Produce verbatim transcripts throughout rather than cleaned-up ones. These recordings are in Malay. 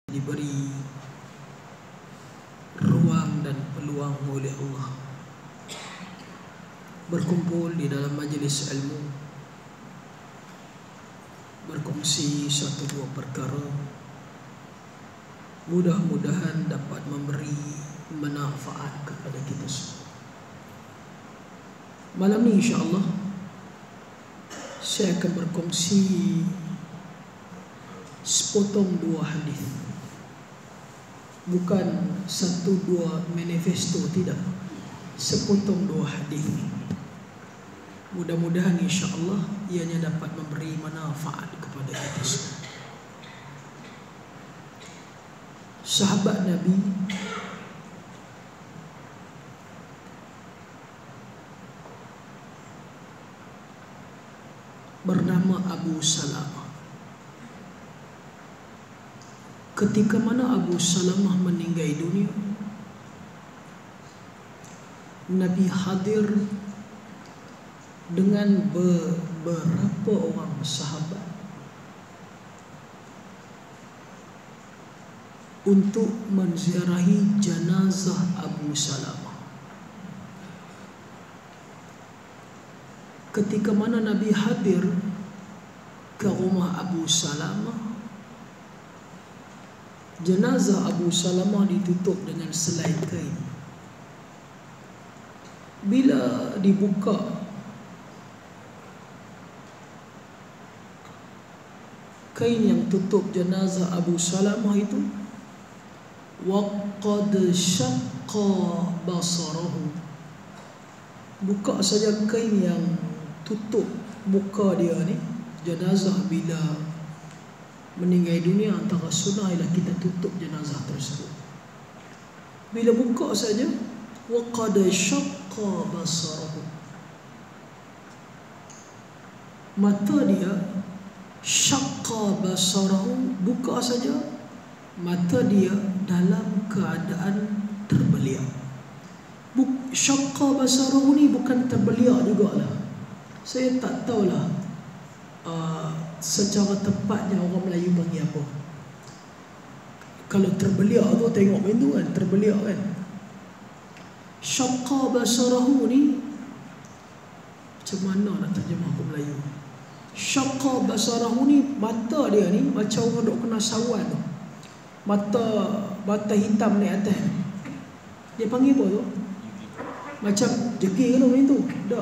diberi ruang dan peluang oleh Allah berkumpul di dalam majlis ilmu, berkongsi satu dua perkara, mudah-mudahan dapat memberi manfaat kepada kita semua. Malam ni insya-Allah saya akan berkongsi sepotong dua hadis. Bukan satu dua manifesto, tidak. Sepotong dua hadis. Mudah-mudahan insya-Allah ianya dapat memberi manfaat kepada kita semua. Sahabat Nabi bernama Abu Salamah. Ketika mana Abu Salamah meninggal dunia, Nabi hadir dengan beberapa orang sahabat untuk menziarahi jenazah Abu Salamah. Ketika mana Nabi hadir ke rumah Abu Salamah, jenazah Abu Salamah ditutup dengan selai kain. Bila dibuka kain yang tutup jenazah Abu Salamah itu, waqad syaqqa basarahu, buka saja kain yang tutup muka dia ni, jenazah bila meninggal dunia antara sunnah ialah kita tutup jenazah tersebut. Bila buka saja, waqad syaqqa basarahu, mata dia, syaqqa basarahu, buka saja mata dia dalam keadaan terbeliak. Syaqqa basarahu ni bukan terbeliak jugalah. Saya tak tahulah uh, secara tepatnya orang Melayu panggil apa. Kalau terbeliak tu tengok pintu kan, terbeliak kan. Syaqqa basarahu ni macam mana nak terjemah ke Melayu? Syaqqa basarahu ni mata dia ni macam orang duk kena sawan tu. Mata mata hitam ni atas. Dia panggil apa tu? Macam jekir ke tu macam tu? Tak.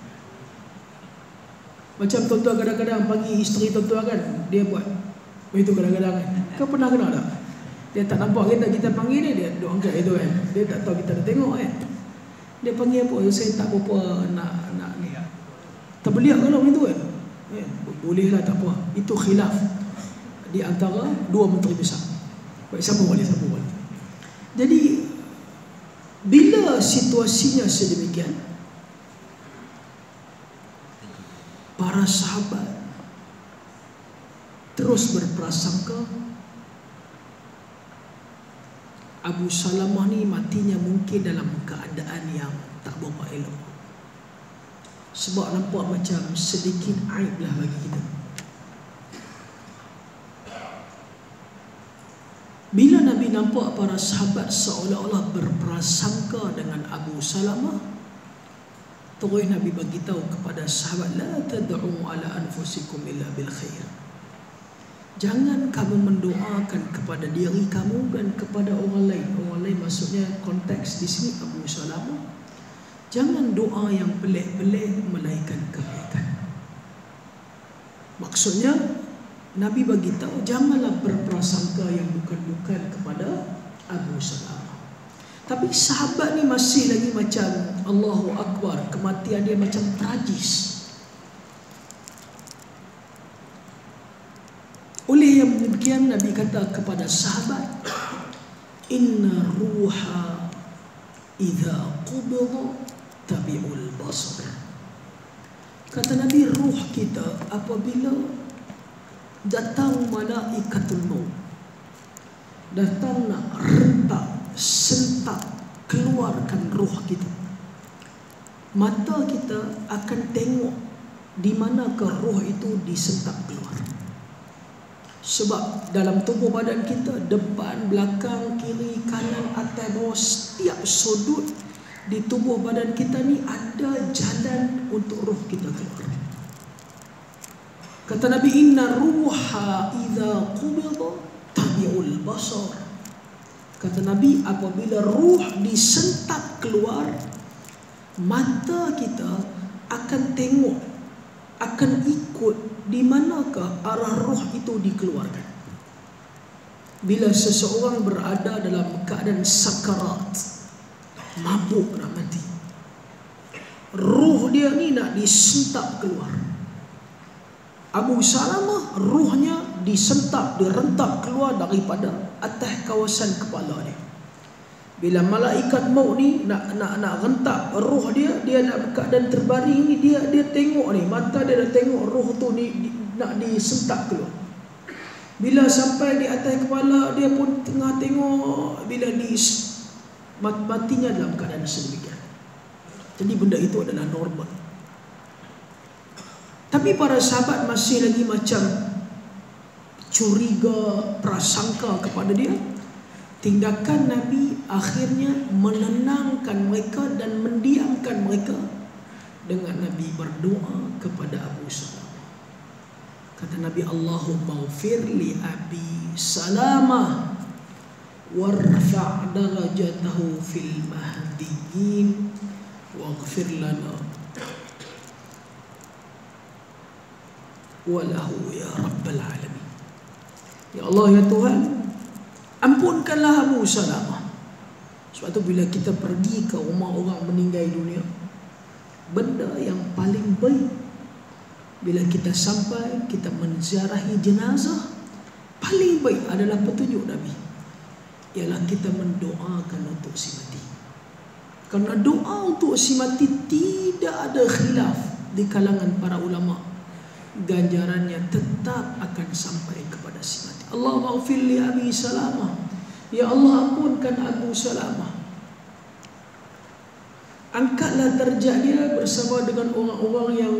Macam tuan-tuan kadang-kadang panggil isteri tuan-tuan kan, dia buat begitu kadang-kadang kan. Kau pernah kenal tak? Dia tak nampak kita, kita panggil dia, dia duk angkat itu kan. Dia tak tahu kita dah tengok kan. Dia panggil apa? Saya tak apa nak nak ni. Terbeliak kalau begitu kan. Eh, bolehlah, tak apa. Itu khilaf di antara dua menteri besar. Baik, sambung balik, sambung balik. Jadi bila situasinya sedemikian, para sahabat terus berprasangka Abu Salamah ni matinya mungkin dalam keadaan yang tak berapa elok. Sebab nampak macam sedikit aib lah bagi kita. Bila Nabi nampak para sahabat seolah-olah berprasangka dengan Abu Salamah, terus Nabi bagi tahu kepada sahabat, la tad'u ala anfusikum illa bil khair. Jangan kamu mendoakan kepada diri kamu dan kepada orang lain. Orang lain maksudnya konteks di sini Abu Salamah. Jangan doa yang pelik-pelik melainkan kebaikan. Maksudnya Nabi bagi tahu janganlah berprasangka yang bukan-bukan kepada Abu Salamah. Tapi sahabat ni masih lagi macam Allahu Akbar, kematian dia macam tragis. Oleh yang demikian Nabi kata kepada sahabat, inna ruha idza qubida tabi'ul basar. Kata Nabi, ruh kita apabila datang malaikatul maut, datang nak rentak, sentak, keluarkan ruh kita, mata kita akan tengok di manakah ruh itu disentak keluar. Sebab dalam tubuh badan kita, depan, belakang, kiri, kanan, atas, bawah, setiap sudut di tubuh badan kita ni ada jalan untuk roh kita keluar. Kata Nabi, inna ruha idza qubida tabi'ul basar. Kata Nabi, apabila ruh disentak keluar, mata kita akan tengok, akan ikut di manakah arah roh itu dikeluarkan. Bila seseorang berada dalam keadaan sakarat, mabuk nak mati, roh dia ni nak disentak keluar. Abu Salamah ruhnya disentak, direntak keluar daripada atas kawasan kepala dia. Bila malaikat maut ni nak nak nak rentak roh dia, dia nak keadaan terbaring ni, dia dia tengok ni, mata dia dah tengok roh tu ni di, nak disentak keluar. Bila sampai di atas kepala, dia pun tengah tengok, bila di matinya dalam keadaan sedemikian. Jadi benda itu adalah normal. Tapi para sahabat masih lagi macam curiga, prasangka kepada dia. Tindakan Nabi akhirnya menenangkan mereka dan mendiamkan mereka dengan Nabi berdoa kepada Abu Salamah. Kata Nabi, Allahumma ghfir li Abi Salamah warfa' darajatahu fil mahdiyyin waghfir lana walahu ya rabbal alamin. Ya Allah, ya Tuhan, ampunkanlah Abu Salamah. Sebab tu bila kita pergi ke rumah orang meninggal dunia, benda yang paling baik bila kita sampai, kita menziarahi jenazah, paling baik adalah petunjuk Nabi, ialah kita mendoakan untuk si mati. Kerana doa untuk si mati tidak ada khilaf di kalangan para ulama, ganjarannya tetap akan sampai kepada si mati. Allahumma ghfir li Abi Salamah, ya Allah ampunkan Abu Salamah. Angkatlah darjat dia bersama dengan orang-orang yang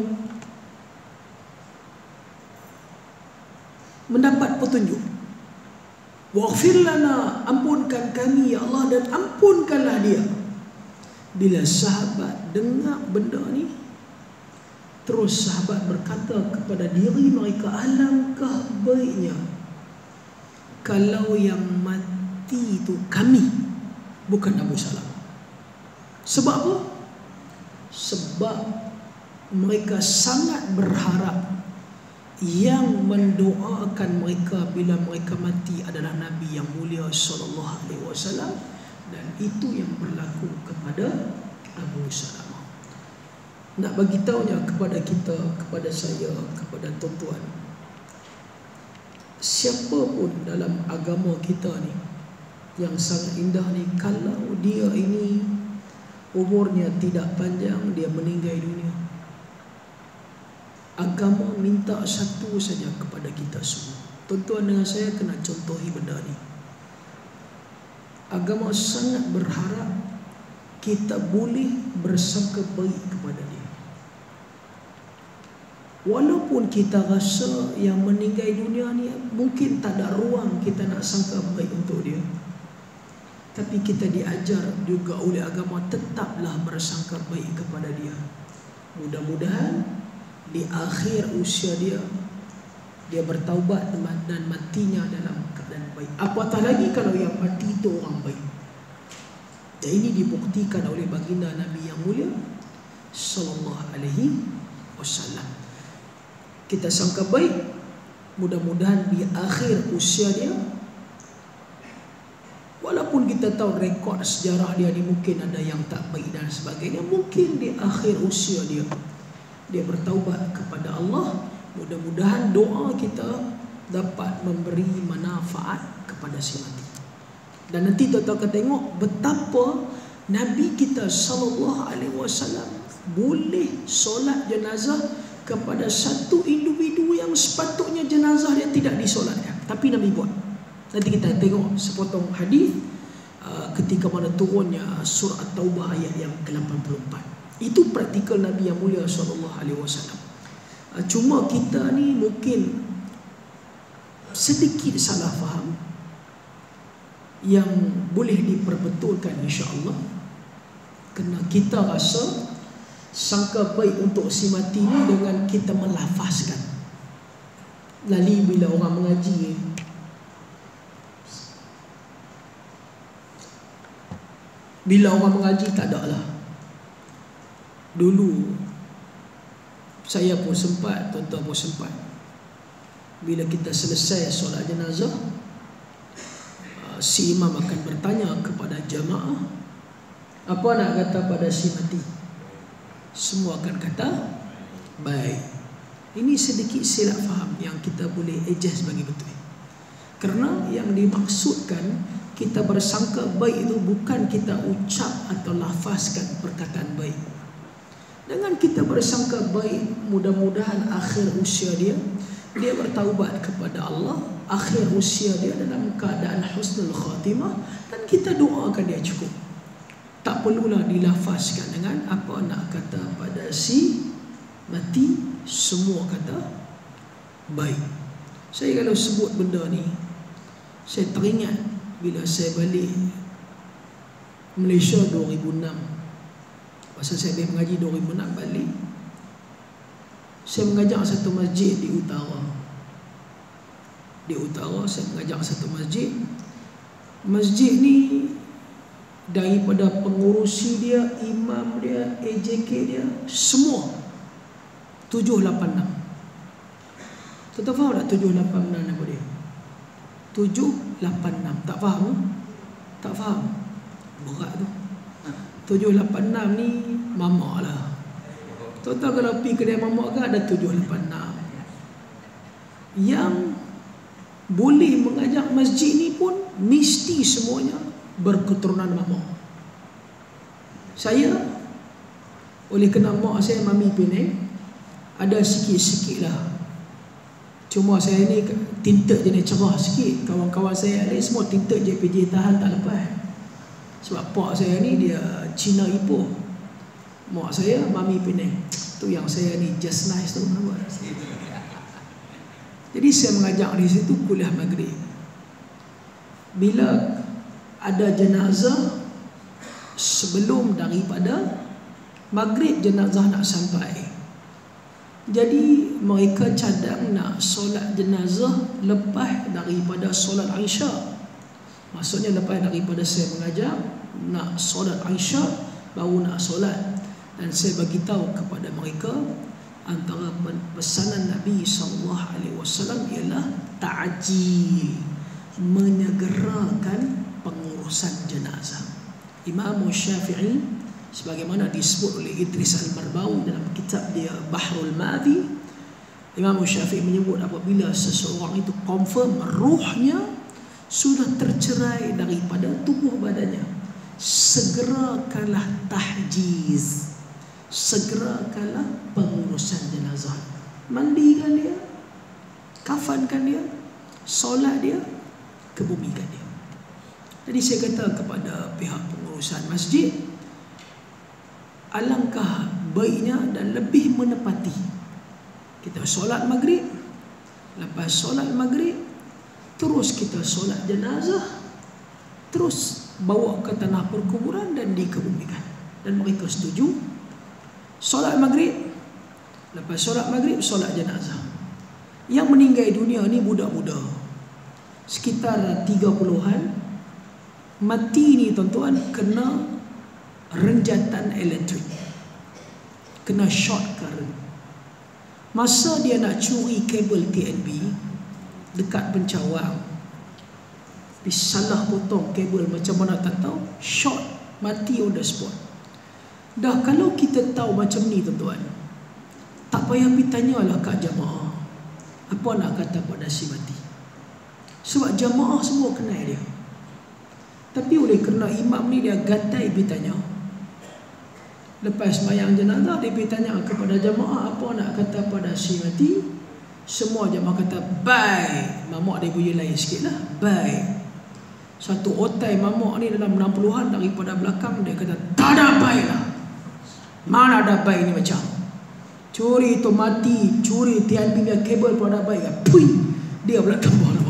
mendapat petunjuk. Waghfir lana, ampunkan kami ya Allah, dan ampunkanlah dia. Bila sahabat dengar benda ni, terus sahabat berkata kepada diri mereka, alangkah baiknya kalau yang mati itu kami, bukan Abu Salamah. Sebab apa? Sebab mereka sangat berharap yang mendoakan mereka bila mereka mati adalah Nabi yang mulia sallallahu alaihi wasallam, dan itu yang berlaku kepada Abu Salamah. Nak bagi tahunya kepada kita, kepada saya, kepada tuan-tuan, siapa pun dalam agama kita ni yang sangat indah ni, kalau dia ini umurnya tidak panjang, dia meninggal dunia, agama minta satu saja kepada kita semua. Tuan-tuan dengan saya kena contohi benda ni. Agama sangat berharap kita boleh bersangka baik kepada dia. Walaupun kita rasa yang meninggal dunia ni mungkin tak ada ruang kita nak sangka baik untuk dia, tapi kita diajar juga oleh agama tetaplah bersangka baik kepada dia. Mudah-mudahan di akhir usia dia, dia bertaubat dan matinya dalam keadaan baik. Apatah lagi kalau yang mati itu orang baik. Dan ini dibuktikan oleh baginda Nabi yang mulia sallallahu alaihi wasallam. Kita sangka baik, mudah-mudahan di akhir usia dia, walaupun kita tahu rekod sejarah dia ni mungkin ada yang tak baik dan sebagainya, mungkin di akhir usia dia dia bertaubat kepada Allah. Mudah-mudahan doa kita dapat memberi manfaat kepada si mati. Dan nanti tuan-tuan akan tengok betapa Nabi kita sallallahu alaihi wasallam boleh solat jenazah kepada satu individu yang sepatutnya jenazah dia tidak disolatkan, tapi Nabi buat. Nanti kita tengok sepotong hadis uh, ketika mana turunnya surah At-Taubah ayat yang ke lapan puluh empat. Itu praktikal Nabi yang mulia sallallahu alaihi wasallam. Uh, cuma kita ni mungkin sedikit salah faham yang boleh diperbetulkan insya-Allah. Kerana kita rasa sangka baik untuk si mati ni dengan kita melafazkan. Lali bila orang mengaji, bila orang mengaji tak ada lah. Dulu saya pun sempat, tuan-tuan pun sempat, bila kita selesai solat jenazah, si imam akan bertanya kepada jemaah, apa nak kata pada si mati? Semua akan kata baik. Ini sedikit silap faham yang kita boleh adjust bagi betul. Kerana yang dimaksudkan kita bersangka baik itu bukan kita ucap atau lafazkan perkataan baik. Dengan kita bersangka baik, mudah-mudahan akhir usia dia, dia bertaubat kepada Allah, akhir usia dia dalam keadaan husnul khatimah, dan kita doakan dia cukup. Tak perlulah dilafazkan dengan apa nak kata pada si mati, semua kata baik. Saya kalau sebut benda ni, saya teringat bila saya balik Malaysia dua ribu enam. Masa saya balik mengaji dua ribu enam balik, saya mengajar satu masjid di utara. Di utara saya mengajar satu masjid. Masjid ni daripada pengurusi dia, imam dia, A J K dia, semua tujuh lapan enam. Tuan-tuan faham tak tujuh lapan enam nama dia? tujuh lapan enam. Tak faham? Tak faham? Berat tu. tujuh lapan enam ni mamak lah. Tuan-tuan kalau pergi kedai mamak kan ada tujuh lapan enam. Yang boleh mengajak masjid ni pun mesti semuanya berketurunan mamak. Saya oleh kena mak saya Mami Penang, ada sikit-sikit lah. Cuma saya ni tinted jenis cerah sikit. Kawan-kawan saya lain semua tinted J P J tahan tak lepas. Sebab pak saya ni dia Cina Ipoh, mak saya Mami Penang. Tu yang saya ni just nice tu nama. Jadi saya mengajak di situ kuliah maghrib. Bila ada jenazah, sebelum daripada maghrib jenazah nak sampai, jadi mereka cadang nak solat jenazah lepas daripada solat Isya. Maksudnya lepas daripada saya mengajar, nak solat Isya baru nak solat. Dan saya bagi tahu kepada mereka, antara pesanan Nabi sallallahu alaihi wasallam ialah ta'jil, menyegerakan pengurusan jenazah. Imam Syafi'i sebagaimana disebut oleh Idris Al-Marbawi dalam kitab dia Bahrul Madhi, Imam Syafi'i menyebut apabila seseorang itu confirm ruhnya sudah tercerai daripada tubuh badannya, segerakanlah tahjiz, segerakanlah pengurusan jenazah. Mandikan dia, kafankan dia, solat dia, kebumikan dia. Jadi saya kata kepada pihak pengurusan masjid, alangkah baiknya dan lebih menepati kita solat maghrib, lepas solat maghrib terus kita solat jenazah, terus bawa ke tanah perkuburan dan dikebumikan. Dan mereka setuju. Solat maghrib, lepas solat maghrib solat jenazah. Yang meninggal dunia ni budak-budak, sekitar tiga puluhan. Mati ni tuan-tuan kena renjatan elektrik, kena short current. Masa dia nak curi kabel T N B dekat pencawang, disalah potong kabel macam mana tak tahu, short, mati on the spot. Dah kalau kita tahu macam ni tuan-tuan, tak payah pergi tanyalah kat jamaah apa nak kata pada si mati. Sebab jamaah semua kenal dia. Tapi oleh kerana imam ni dia gatai pergi tanya, lepas sembahyang jenazah dia pergi tanya kepada jamaah apa nak kata pada si mati. Semua jamaah kata baik. Mamak dia punya lain sikit lah, baik. Satu otai mamak ni dalam enam puluhan daripada belakang dia kata tak ada baik lah. Mana ada baik ni macam curi tu mati, curi T N B kabel pun ada baik lah. Pui, dia pula tambah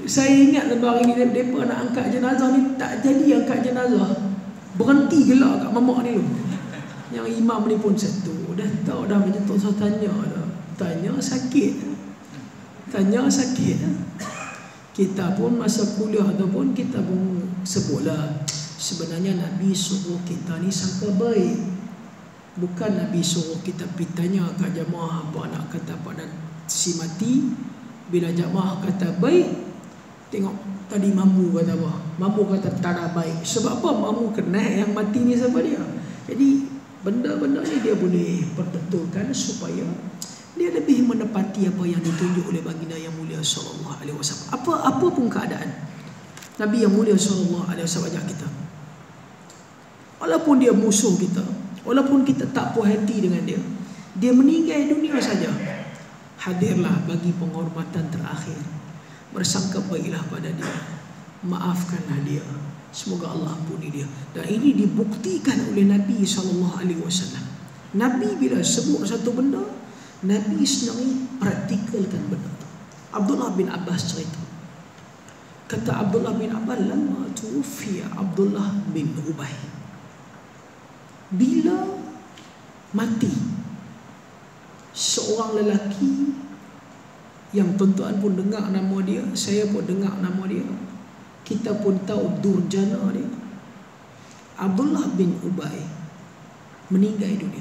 Saya ingat lebar ini mereka nak angkat jenazah ni, tak jadi angkat jenazah, berhenti gelak kat mamak ni tu. Yang imam ni pun satu, dah tahu dah macam tu. Saya tanya dah, tanya sakit, tanya sakit. Kita pun masa kuliah ataupun kita pun sebutlah, sebenarnya Nabi suruh kita ni sangka baik, bukan Nabi suruh kita pergi tanya kat jemaah apa nak kata pada si mati. Bila jemaah kata baik, tengok tadi mamu kata apa, mamu kata tak ada baik. Sebab apa? Mamu kenal yang mati ni siapa dia. Jadi benda-benda ni dia boleh perbetulkan supaya dia lebih menepati apa yang ditunjuk oleh baginda yang mulia sallallahu alaihi wasallam. Apa apa pun keadaan, Nabi yang mulia sallallahu alaihi wasallam ajak kita. Walaupun dia musuh kita, walaupun kita tak puas hati dengan dia, dia meninggal dunia saja, hadirlah bagi penghormatan terakhir. Bersangka baiklah pada dia, maafkanlah dia, semoga Allah ampuni dia. Dan ini dibuktikan oleh Nabi sallallahu alaihi wasallam. Nabi bila sebut satu benda, Nabi senang praktikalkan benda tu. Abdullah bin Abbas cerita, kata Abdullah bin Abbas, lama tuwfiya Abdullah bin Ubay, bila mati seorang lelaki yang tuan-tuan pun dengar nama dia, saya pun dengar nama dia, kita pun tahu durjana dia, Abdullah bin Ubay meninggal dunia.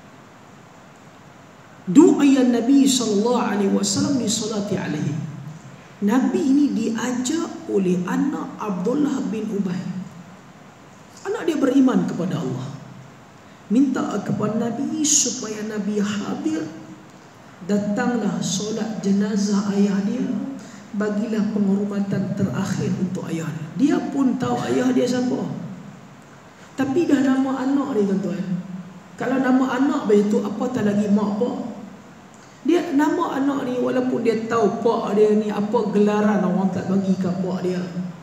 Du'a Nabi sallallahu alaihi wasallam li salati alaihi. Nabi ini diajak oleh anak Abdullah bin Ubay. Anak dia beriman kepada Allah, minta kepada Nabi supaya Nabi hadir. Datanglah solat jenazah ayah dia, bagilah penghormatan terakhir untuk ayah dia. Dia pun tahu ayah dia siapa, tapi dah nama anak dia tuan-tuan. Kalau nama anak begitu, apa tak lagi mak pak. Dia nama anak ni, walaupun dia tahu pak dia ni apa gelaran orang tak bagi kat pak dia.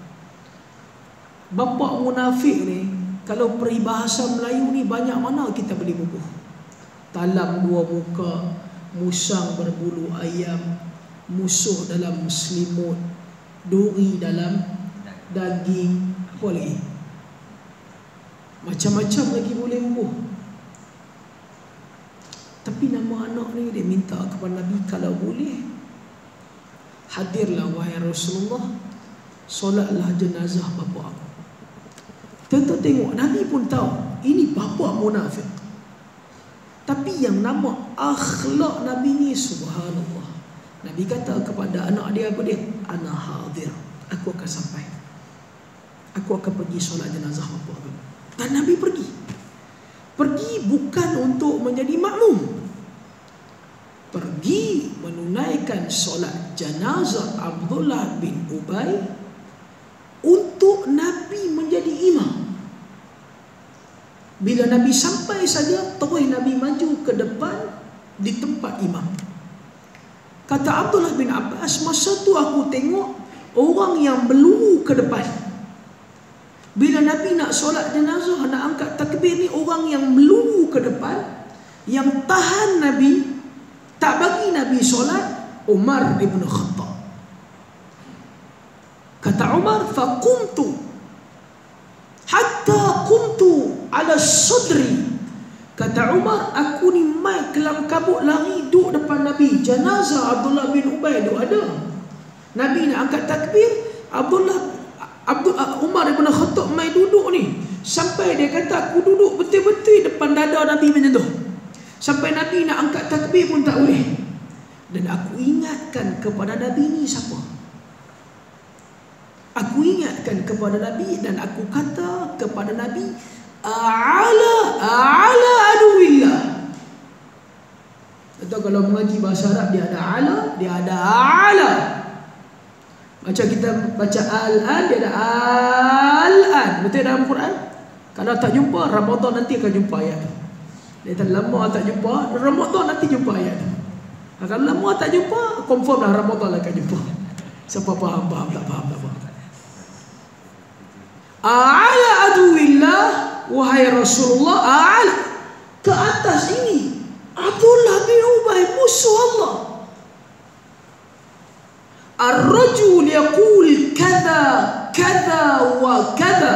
Bapa munafik ni, kalau peribahasa Melayu ni banyak mana kita boleh bubuh. Talam dua muka, musang berbulu ayam, musuh dalam selimut, duri dalam daging, apa lagi? Macam-macam lagi boleh bubuh. Tapi nama anak ni dia minta kepada Nabi, kalau boleh hadirlah wahai Rasulullah, solatlah jenazah bapa aku. Tentu tengok, Nabi pun tahu ini bapa munafik, tapi yang nama akhlak Nabi ni subhanallah. Nabi kata kepada anak dia apa dia? Ana hadir, aku akan sampai, aku akan pergi solat jenazah bapa aku. Dan Nabi pergi. Pergi bukan untuk menjadi makmum, pergi menunaikan solat jenazah Abdullah bin Ubay untuk Nabi menjadi imam. Bila Nabi sampai saja, terus Nabi maju ke depan di tempat imam. Kata Abdullah bin Abbas, masa tu aku tengok orang yang berluru ke depan. Bila Nabi nak solat jenazah, nak angkat takbir ni, orang yang meluru ke depan, yang tahan Nabi, tak bagi Nabi solat, Umar ibn Khattab. Kata Umar, faqumtu hatta qumtu ala sudri. Kata Umar, aku ni mai kelam kabut lari duduk depan Nabi. Jenazah Abdullah bin Ubay duk ada. Nabi nak angkat takbir, Abdullah Abdul Umar ibn Khattab mai duduk ni, sampai dia kata aku duduk betul-betul depan dada Nabi menyentuh. Sampai Nabi nak angkat takbir pun tak boleh. Dan aku ingatkan kepada Nabi ni siapa? Aku ingatkan kepada Nabi dan aku kata kepada Nabi, a'ala a'ala aduillah. Atau kalau mengaji bahasa Arab, dia ada ala, dia ada a'ala. Macam kita baca al-an, dia ada al-an. Betul dalam Quran? Kalau tak jumpa, Ramadan nanti akan jumpa ayat. Dia tak lama tak jumpa, Ramadan nanti jumpa ayat. Kalau lama tak jumpa, confirm lah Ramadan akan jumpa. Siapa faham, faham, tak faham, tak faham. A'ala aduillah, wahai Rasulullah, a'ala, ke atas ini Abdullah bin Ubay, musuh Allah. Ar-rajul yaqul kadha kadha wa kadha.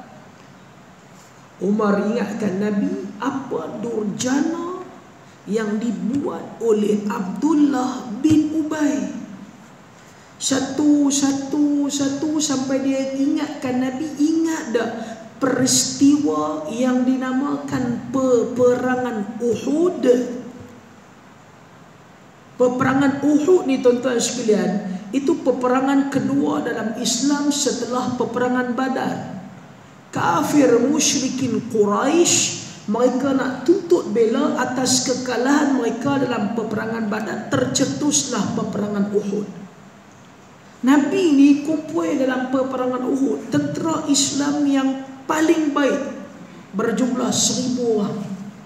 Umar ingatkan Nabi apa durjana yang dibuat oleh Abdullah bin Ubay. Satu, satu, satu sampai dia ingatkan Nabi, ingat tak peristiwa yang dinamakan peperangan Uhud. Peperangan Uhud ni tuan-tuan sekalian, itu peperangan kedua dalam Islam setelah peperangan Badar. Kafir musyrikin Quraisy, mereka nak tuntut bela atas kekalahan mereka dalam peperangan Badar. Tercetuslah peperangan Uhud. Nabi ni kumpul dalam peperangan Uhud tentera Islam yang paling baik, berjumlah seribu orang.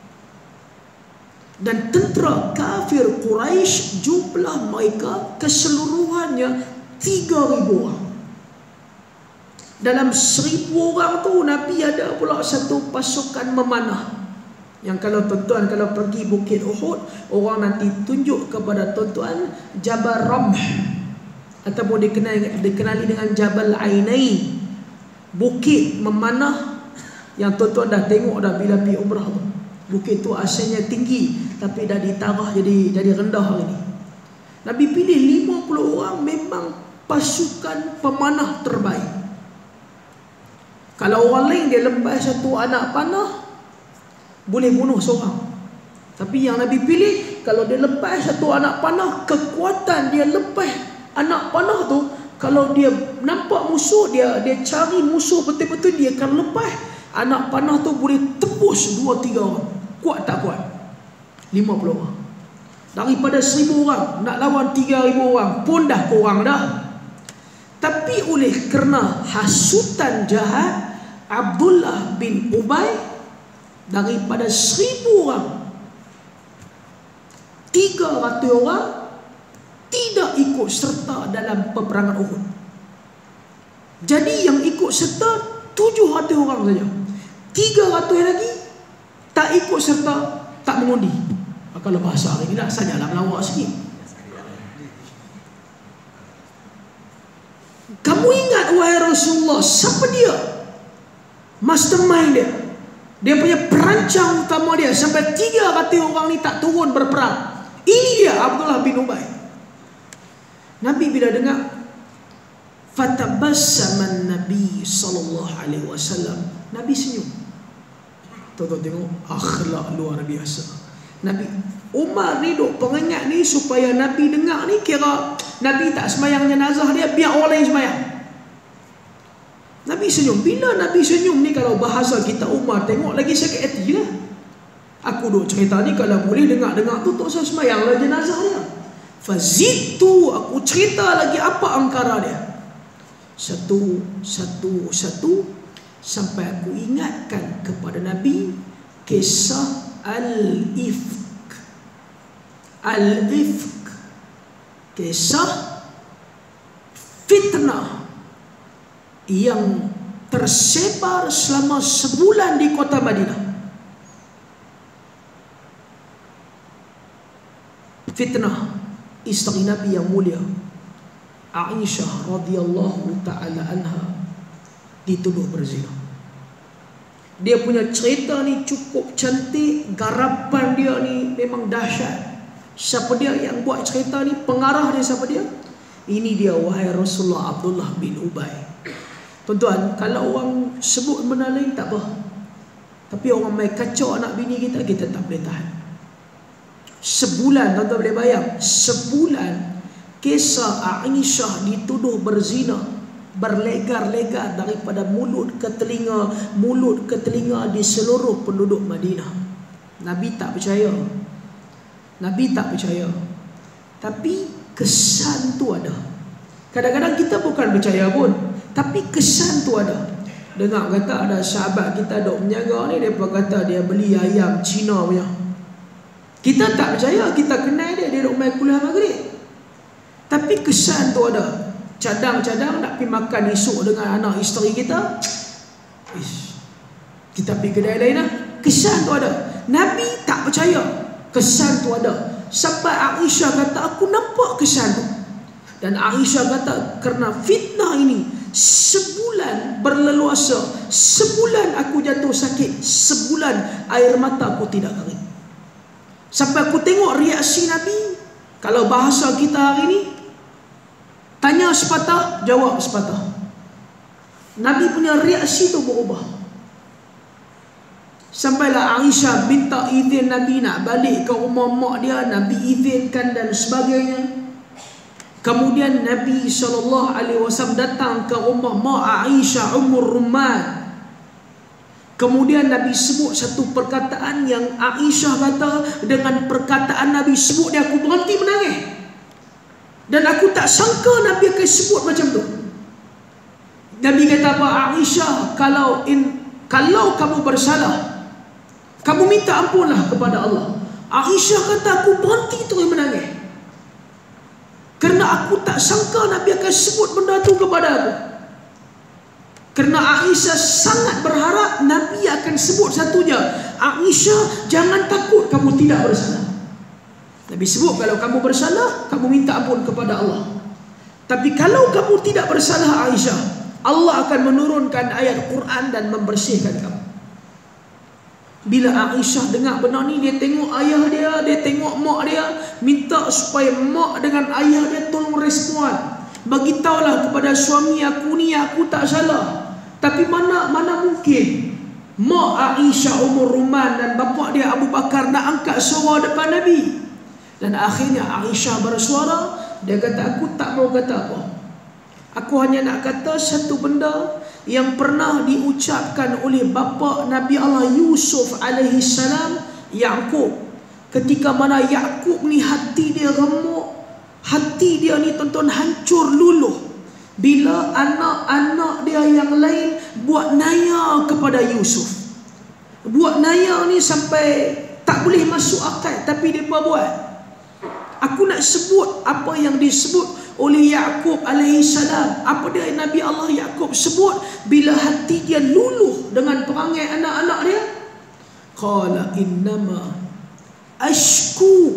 Dan tentera kafir Quraisy jumlah mereka keseluruhannya tiga ribu orang. Dalam seribu orang tu Nabi ada pula satu pasukan memanah. Yang kalau tuan-tuan kalau pergi Bukit Uhud, orang nanti tunjuk kepada tuan-tuan Jabal Ramh, ataupun dikenali, dikenali dengan Jabal Ainain, bukit memanah yang tuan-tuan dah tengok dah bila pergi umrah tu. Bukit tu asalnya tinggi tapi dah ditarah jadi jadi rendah hari ni. Nabi pilih lima puluh orang memang pasukan pemanah terbaik. Kalau orang lain dia lepas satu anak panah boleh bunuh seorang. Tapi yang Nabi pilih, kalau dia lepas satu anak panah, kekuatan dia lepas anak panah tu, kalau dia nampak musuh, dia dia cari musuh betul-betul, dia akan lepas anak panah tu boleh tembus dua tiga orang. Kuat tak kuat? lima puluh orang. Daripada seribu orang nak lawan tiga ribu orang pun dah kurang dah. Tapi oleh kerana hasutan jahat Abdullah bin Ubay, daripada seribu orang, tiga ratus orang tidak ikut serta dalam peperangan Uhud. Jadi yang ikut serta tujuh ratus orang saja. tiga ratus lagi tak ikut serta, tak mengundi. Kalau bahasa hari ni lah, sajalah melawak sikit. Kamu ingat wahai Rasulullah, siapa dia? Mastermind dia, dia punya perancang utama dia, sampai tiga ratus orang ni tak turun berperang. Ini dia Abdullah bin Ubay. Nabi bila dengar, fatabassaman Nabi sallallahu alaihi wasallam, Nabi senyum. Tuan-tuan tengok akhlak luar biasa. Nabi Umar ni duk peringat ni supaya Nabi dengar ni, kira Nabi tak sembahyang jenazah dia, biar orang lain sembahyang. Nabi senyum. Bila Nabi senyum ni, kalau bahasa kita Umar tengok lagi sakit hati lah. Aku duk cerita ni, kalau boleh dengar-dengar tu tak usah sembahyang lah jenazah dia. Fazitu, aku cerita lagi apa angkara dia. Satu, satu, satu, sampai aku ingatkan kepada Nabi kisah Al-Ifk. Al-Ifk, kisah fitnah yang tersebar selama sebulan di kota Madinah. Fitnah isteri Nabi yang mulia Aisyah radhiyallahu taala anha dituduh berzina. Dia punya cerita ni cukup cantik, garapan dia ni memang dahsyat. Siapa dia yang buat cerita ni? Pengarah dia siapa dia? Ini dia wahai Rasulullah Abdullah bin Ubay. Tuan-tuan, kalau orang sebut benda lain tak apa, tapi orang main kacau anak bini kita, kita tak boleh tahan. Sebulan, tuan-tuan boleh bayang, sebulan kisah Aisyah dituduh berzina berlegar-legar daripada mulut ke telinga, mulut ke telinga di seluruh penduduk Madinah. Nabi tak percaya. Nabi tak percaya. Tapi kesan tu ada. Kadang-kadang kita bukan percaya pun, tapi kesan tu ada. Dengar kata ada sahabat kita duk menjaga ni, dia pun kata dia beli ayam Cina punya. Kita tak percaya, kita kenal dia, dia duk main kuliah maghrib. Tapi kesan tu ada. Cadang-cadang nak pergi makan esok dengan anak isteri kita, ish, kita pergi kedai lain lah. Kesan tu ada. Nabi tak percaya, kesan tu ada. Sampai Aisyah kata, aku nampak kesan tu. Dan Aisyah kata, kerana fitnah ini sebulan berleluasa, sebulan aku jatuh sakit, sebulan air mata aku tidak kering. Sampai aku tengok reaksi Nabi. Kalau bahasa kita hari ini, tanya sepatah, jawab sepatah. Nabi punya reaksi tu berubah. Sampailah Aisyah minta izin Nabi nak balik ke rumah mak dia, Nabi izinkan dan sebagainya. Kemudian Nabi shallallahu alaihi wasallam datang ke rumah mak Aisyah Ummur Rumman. Kemudian Nabi sebut satu perkataan yang Aisyah kata, dengan perkataan Nabi sebut dia, aku berhenti menangis. Dan aku tak sangka Nabi akan sebut macam tu. Nabi kata apa? Aisyah, kalau in, kalau kamu bersalah, kamu minta ampunlah kepada Allah. Aisyah kata, aku berhenti terus menangis. Kerana aku tak sangka Nabi akan sebut benda tu kepada aku. Kerana Aisyah sangat berharap Nabi akan sebut satu je, Aisyah, jangan takut, kamu tidak bersalah. Nabi sebut, kalau kamu bersalah, kamu minta ampun kepada Allah. Tapi kalau kamu tidak bersalah Aisyah, Allah akan menurunkan ayat Quran dan membersihkan kamu. Bila Aisyah dengar benda ni, dia tengok ayah dia, dia tengok mak dia, minta supaya mak dengan ayah dia tolong respon. Bagitaulah kepada suami aku ni, aku tak salah. Tapi mana mana mungkin mak Aisyah Ummur Rumman dan bapa dia Abu Bakar nak angkat suara depan Nabi. Dan akhirnya Aisyah bersuara, dia kata, aku tak mau kata apa. Aku hanya nak kata satu benda yang pernah diucapkan oleh bapa Nabi Allah Yusuf alaihi salam, Yaqub. Ketika mana Yaqub ni hati dia remuk, hati dia ni tuan-tuan hancur luluh, bila anak-anak dia yang lain buat naya kepada Yusuf. Buat naya ni sampai tak boleh masuk akal, tapi dia buat. Aku nak sebut apa yang disebut oleh Yaqub alaihi salam. Apa dia Nabi Allah Yaqub sebut bila hati dia luluh dengan perangai anak-anak dia? Qala innama ashku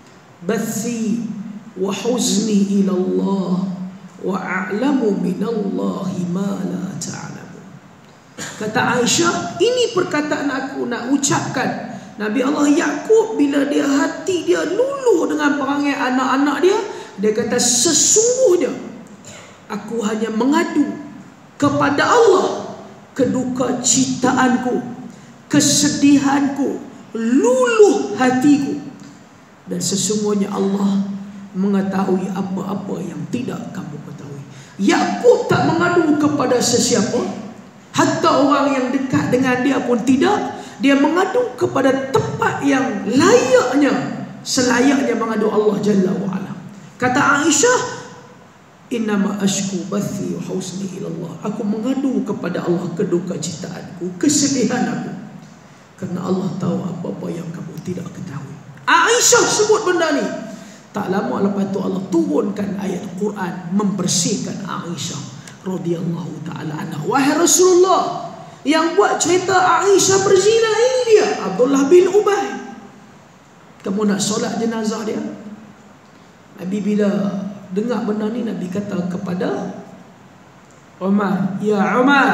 bathi wa huzni ila Allah wa a'lamu minallahi ma la ta'lamu. Kata Aisyah, ini perkataan aku nak ucapkan. Nabi Allah Yaqub bila dia hati dia luluh dengan perangai anak-anak dia, dia kata, sesungguhnya aku hanya mengadu kepada Allah keduka citaanku, kesedihanku, luluh hatiku. Dan sesungguhnya Allah mengetahui apa-apa yang tidak kamu ketahui. Yaqub tak mengadu kepada sesiapa, hatta orang yang dekat dengan dia pun tidak. Dia mengadu kepada tempat yang layaknya, selayaknya mengadu Allah Jalla wa'ala. Kata Aisyah, innama ashku bathi wa husni ilallah. Aku mengadu kepada Allah keduka citaanku, kesedihan aku, kerana Allah tahu apa-apa yang kamu tidak ketahui. Aisyah sebut benda ni. Tak lama lepas tu Allah turunkan ayat Quran membersihkan Aisyah radhiyallahu ta'ala anha. Wahai Rasulullah, yang buat cerita Aisyah berzina ini dia, Abdullah bin Ubay. Kamu nak solat jenazah dia? Nabi bila dengar benda ni, Nabi kata kepada Umar, ya Umar,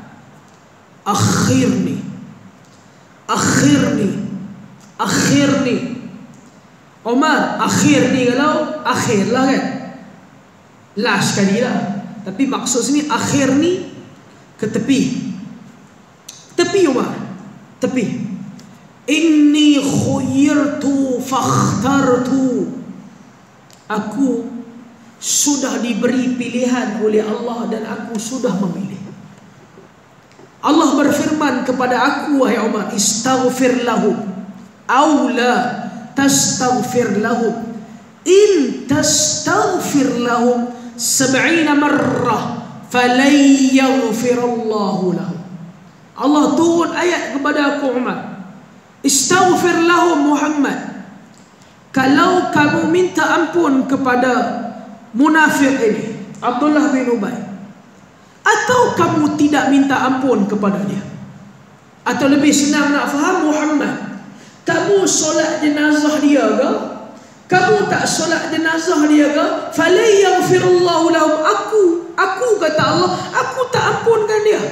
akhirni, akhirni, akhirni. Umar, akhir ni kalau akhir lah kan, last sekali lah. Tapi maksud sini akhir ni ke tepi. Tepi Umar, tepi. Inni khuyirtu fakhtartu. Aku sudah diberi pilihan oleh Allah dan aku sudah memilih. Allah berfirman kepada aku, wahai Umar, istaghfir lahum aw la tastaghfir lahum in tastaghfir lahum sab'ina marrah falan yaghfirallahu lahum. Allah turun ayat kepada aku Umar, istaghfir lahum Muhammad, kalau kamu minta ampun kepada munafik ini Abdullah bin Ubay, atau kamu tidak minta ampun kepada dia, atau lebih senang nak faham, Muhammad, kamu solat jenazah dia ke? Kamu tak solat jenazah dia ke? Falay yaghfirullahu lahum. Aku, aku kata Allah, aku tak ampunkan dia.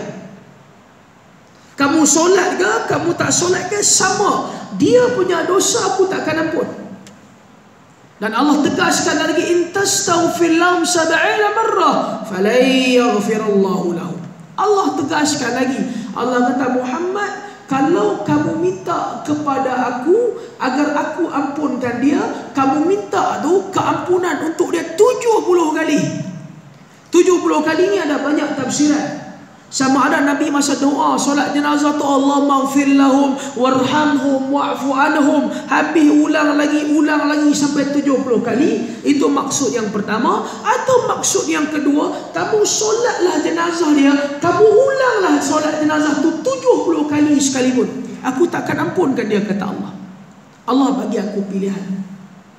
Kamu solat ke? Kamu tak solat ke? Sama. Dia punya dosa aku takkan ampun. Dan Allah tegaskan lagi, in tastaghfir lahum sab'ina marrah falay yaghfirullahu lahum. Allah tegaskan lagi. Allah kata, Muhammad, kalau kamu minta kepada aku agar aku ampunkan dia, kamu minta tu keampunan untuk dia tujuh puluh kali. tujuh puluh kali ni ada banyak tafsiran. Sama ada Nabi masa doa solat jenazah tu, Allah maghfir lahum warhamhum wa'fu anhum, habis ulang lagi, ulang lagi sampai tujuh puluh kali. Itu maksud yang pertama. Atau maksud yang kedua, kamu solatlah jenazah dia, kamu ulanglah solat jenazah tu tujuh puluh kali sekalipun, aku takkan ampunkan dia, kata Allah. Allah bagi aku pilihan.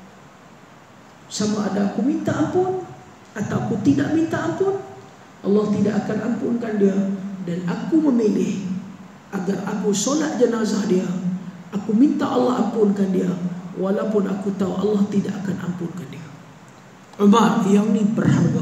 Sama ada aku minta ampun atau aku tidak minta ampun, Allah tidak akan ampunkan dia. Dan aku memilih agar aku solat jenazah dia, aku minta Allah ampunkan dia, walaupun aku tahu Allah tidak akan ampunkan dia. Umar, yang ni berharga.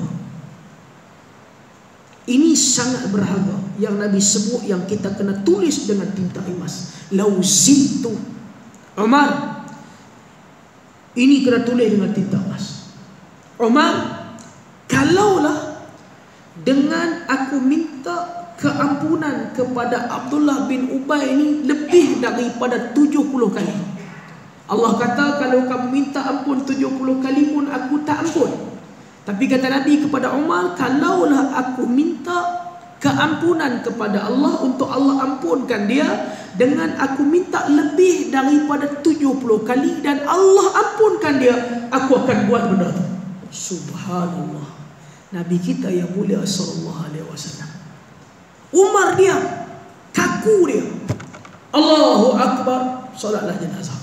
Ini sangat berharga, yang Nabi sebut, yang kita kena tulis dengan tinta emas. Lau zintu Umar, ini kena tulis dengan tinta emas. Umar, kalaulah dengan aku minta keampunan kepada Abdullah bin Ubay ini lebih daripada tujuh puluh kali. Allah kata, kalau kamu minta ampun tujuh puluh kali pun aku tak ampun. Tapi kata Nabi kepada Umar, kalaulah aku minta keampunan kepada Allah untuk Allah ampunkan dia, dengan aku minta lebih daripada tujuh puluh kali dan Allah ampunkan dia, aku akan buat benda itu. Subhanallah. Nabi kita yang mulia sallallahu alaihi wasallam. Umar dia kaku dia. Allahu Akbar, solatlah jenazah.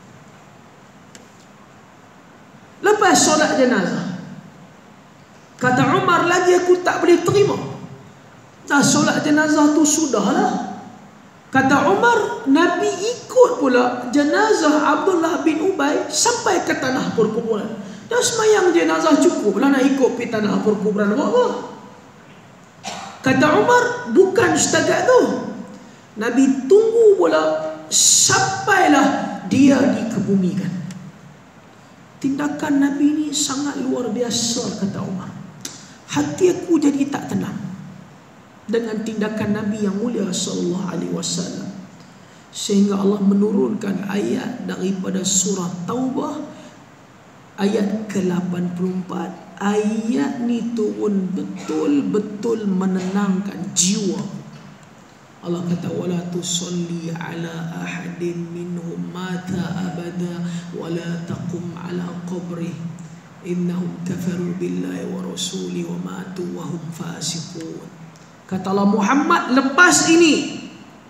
Lepas solat jenazah, kata Umar lagi, aku tak boleh terima. Dah solat jenazah tu sudahlah. Kata Umar, Nabi ikut pula jenazah Abdullah bin Ubay sampai ke tanah perkuburan. Dah semayang jenazah cukup lah nak ikut pergi tanah perkuburan apa? Kata Umar, bukan setakat tu. Nabi tunggu pula sampailah dia dikebumikan. Tindakan Nabi ni sangat luar biasa, kata Umar. Hati aku jadi tak tenang dengan tindakan Nabi yang mulia sallallahu alaihi wasallam. Sehingga Allah menurunkan ayat daripada surah Taubah ayat ke lapan puluh empat. Ayat ni turun betul-betul menenangkan jiwa. Allah kata, wala tusalli ala ahadin minhum mata abada wala taqum ala qabrih innahum kafaru billahi wa rasuli wa matu wa hum fasiqun. Kata Allah, Muhammad, lepas ini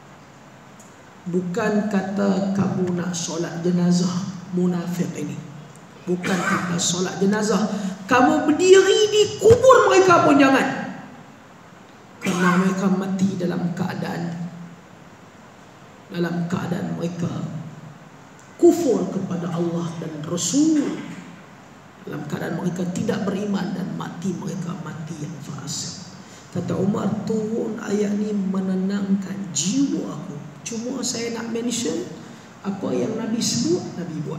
bukan kata kamu nak solat jenazah munafik ini, bukan kata solat jenazah, kamu berdiri di kubur mereka pun jangan. Kerana mereka mati dalam keadaan Dalam keadaan mereka kufur kepada Allah dan Rasul, dalam keadaan mereka tidak beriman, dan mati mereka mati yang fasik. Kata Umar, turun ayat ni menenangkan jiwa aku. Cuma saya nak mention apa yang Nabi sebut, Nabi buat.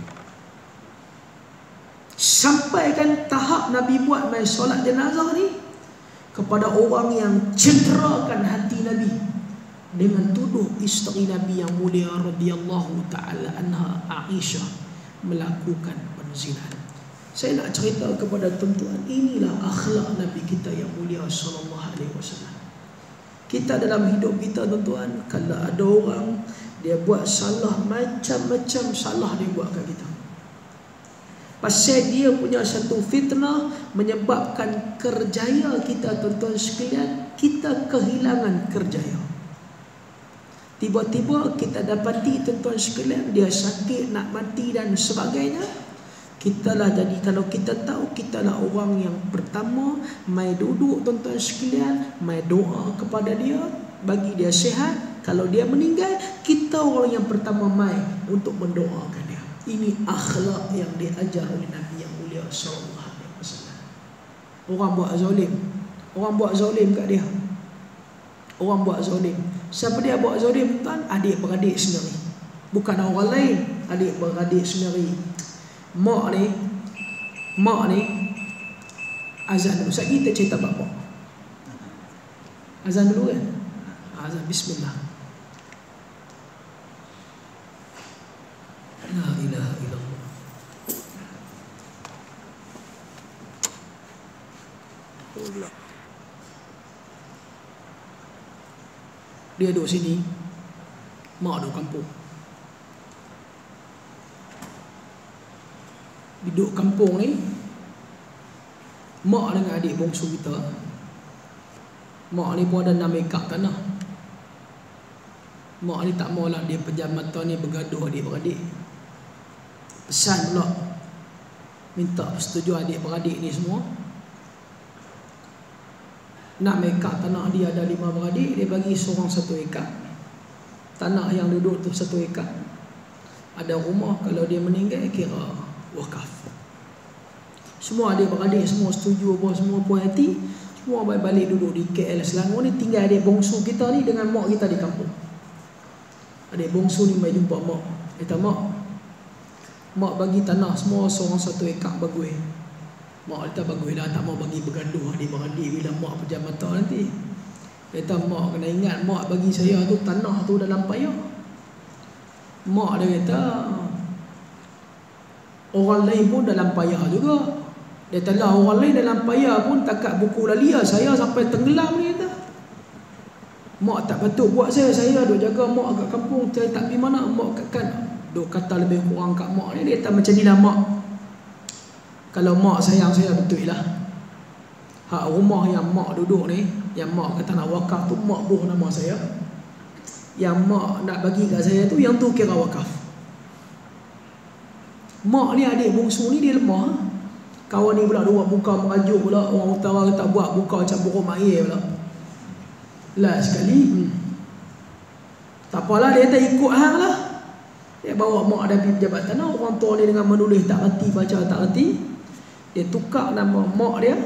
Sampaikan tahap Nabi buat main solat jenazah ni kepada orang yang cederakan hati Nabi dengan tuduh isteri Nabi yang mulia radhiyallahu taala anha, Aisyah, melakukan perzinahan. Saya nak cerita kepada tuan-tuan, inilah akhlak Nabi kita yang mulia sallallahu alaihi wasallam. Kita dalam hidup kita, tuan-tuan, kalau ada orang dia buat salah, macam-macam salah dia buat kat kita, pasal dia punya satu fitnah menyebabkan kerjaya kita, tuan-tuan sekalian, kita kehilangan kerjaya. Tiba-tiba kita dapati, tuan-tuan sekalian, dia sakit, nak mati dan sebagainya. Kita lah jadi, kalau kita tahu, kita lah orang yang pertama mai duduk, tuan-tuan sekalian, mai doa kepada dia bagi dia sihat. Kalau dia meninggal, kita orang yang pertama mai untuk mendoakan dia. Ini akhlak yang diajar oleh Nabi yang mulia sallallahu alaihi wasallam. Orang buat zalim, orang buat zalim kat dia. Orang buat zalim. Siapa dia buat zalim tuan? Adik beradik sendiri. Bukan orang lain, adik beradik sendiri. Mak ni, mak ni azan dulu. Sekejap kita cerita bapak. Azan dulu kan? Azan bismillah. La ilaha illallah. Allah. Dia duduk sini, mak duduk kampung. Duduk kampung ni, mak dengan adik bongsu kita. Mak ni pun ada enam ekar tanah. Mak ni tak maulah dia pejam mata ni bergaduh adik-beradik. Pesan pula, minta persetujuan adik-beradik ni semua. Enam ekar tanah dia, ada lima beradik, dia bagi seorang satu ekar. Tanah yang duduk tu satu ekar. Ada rumah, kalau dia meninggal kira wakaf. Semua adik-beradik semua setuju apa, semua puas hati. Semua balik duduk di K L Selangor ni. Tinggal adik bongsu kita ni dengan mak kita di kampung. Adik bongsu ni mai jumpa mak. Kata mak, mak bagi tanah semua seorang satu ekar bagus. Mak kata bagus dah, tak mau bagi bergaduh adik-beradik bila mak pejam mata nanti. Kata mak kena ingat, mak bagi saya tu tanah tu dalam payah. Mak dia kata orang lain pun dalam payah juga. Dia kata lah, orang lain dalam payah pun takat buku lalia, saya sampai tenggelam ni kata. Mak tak patut buat saya, saya duk jaga mak kat kampung, saya tak pergi mana, mak kat duk kata lebih kurang kat mak ni. Dia kata macam ni lah mak, kalau mak sayang saya betul lah. Hak rumah yang mak duduk ni, yang mak kata nak wakaf tu, mak buh nama saya. Yang mak nak bagi kat saya tu, yang tu kira wakaf. Mak ni adik bongsu ni dia lemah. Kawan ni pula dua muka merajuk pula. Orang utara kata buat muka macam burung air pula. Last sekali hmm. tak apalah, dia kata ikut hang lah. Dia bawa mak ada pergi pejabat tanah. Orang tua ni dengan menulis tak reti, baca tak reti, dia tukar nama mak dia,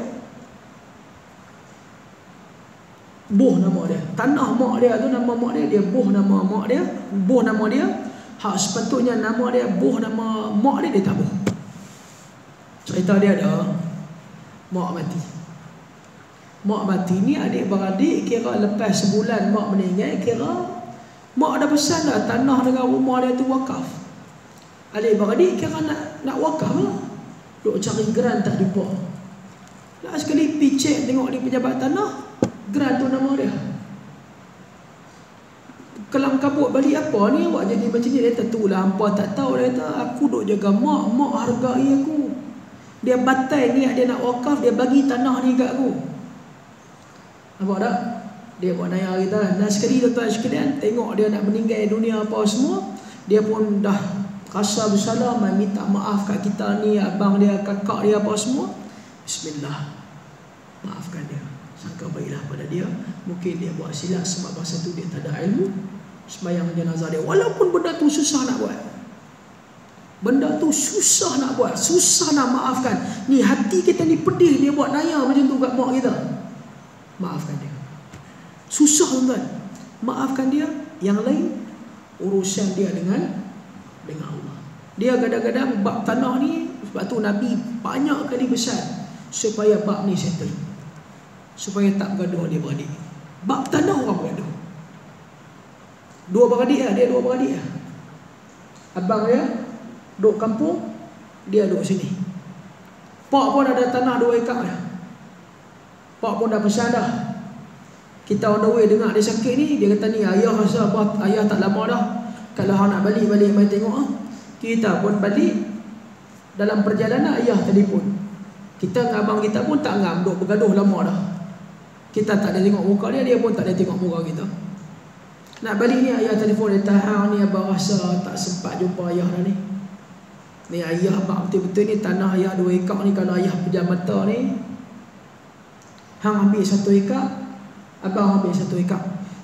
buh nama dia. Tanah mak dia tu nama mak dia, dia buh nama mak dia, buh nama dia. Hak sepatutnya nama dia buh nama mak dia, dia tak buh. Cerita dia ada mak mati. Mak mati ni adik-beradik kira lepas sebulan mak meninggal, kira mak dah pesan dah tanah dengan rumah dia tu wakaf. Adik-beradik kira nak nak wakaf lah. Duk cari geran tak jumpa. Lah sekali pergi cek tengok di pejabat tanah, geran tu nama dia. Kelam kabut balik apa ni awak jadi macam ni? Dia kata tu lah hampa tak tahu. Dia kata aku duk jaga mak, mak hargai aku. Dia batai niat dia nak wakaf, dia bagi tanah ni kat aku. Nampak tak? Dia buat naya kita. Dan sekali tuan-tuan sekalian, tengok dia nak meninggal dunia apa semua, dia pun dah rasa bersalah, mai minta maaf kat kita ni, abang dia, kakak dia apa semua. Bismillah, maafkan dia, sangka baiklah pada dia. Mungkin dia buat silap sebab masa tu dia tak ada ilmu. Sembahyang jenazah dia, walaupun benda tu susah nak buat, benda tu susah nak buat, susah nak maafkan. Ni hati kita ni pedih, dia buat naya macam tu kat mak kita. Maafkan dia. Susah tuan-tuan. Maafkan dia. Yang lain urusan dia dengan dengan Allah. Dia kadang-kadang bab tanah ni, sebab tu Nabi banyak kali pesan supaya bab ni settle, supaya tak bergaduh dia beradik. Bab tanah orang bergaduh. Dua beradik lah, dia dua beradik lah. Abang dia duduk kampung, dia duduk sini. Pak pun ada tanah dua ekar dah. Pak pun dah pesan dah. Kita on the way dengar dia sakit ni, dia kata ni ayah rasa apa, ayah tak lama dah. Kalau hang nak balik-balik mai tengok ah. Kita pun balik, dalam perjalanan ayah telefon. Kita dengan abang kita pun tak ngam, duk bergaduh lama dah. Kita tak ada tengok muka dia, dia pun tak ada tengok muka kita. Nak balik ni ayah telefon, dia tahan ni abang rasa tak sempat jumpa ayah dah ni. Ni ayah abang betul-betul ni tanah ayah dua ekar ni, kalau ayah pejam mata ni, hang ambil satu ekar, abang ambil satu ekar.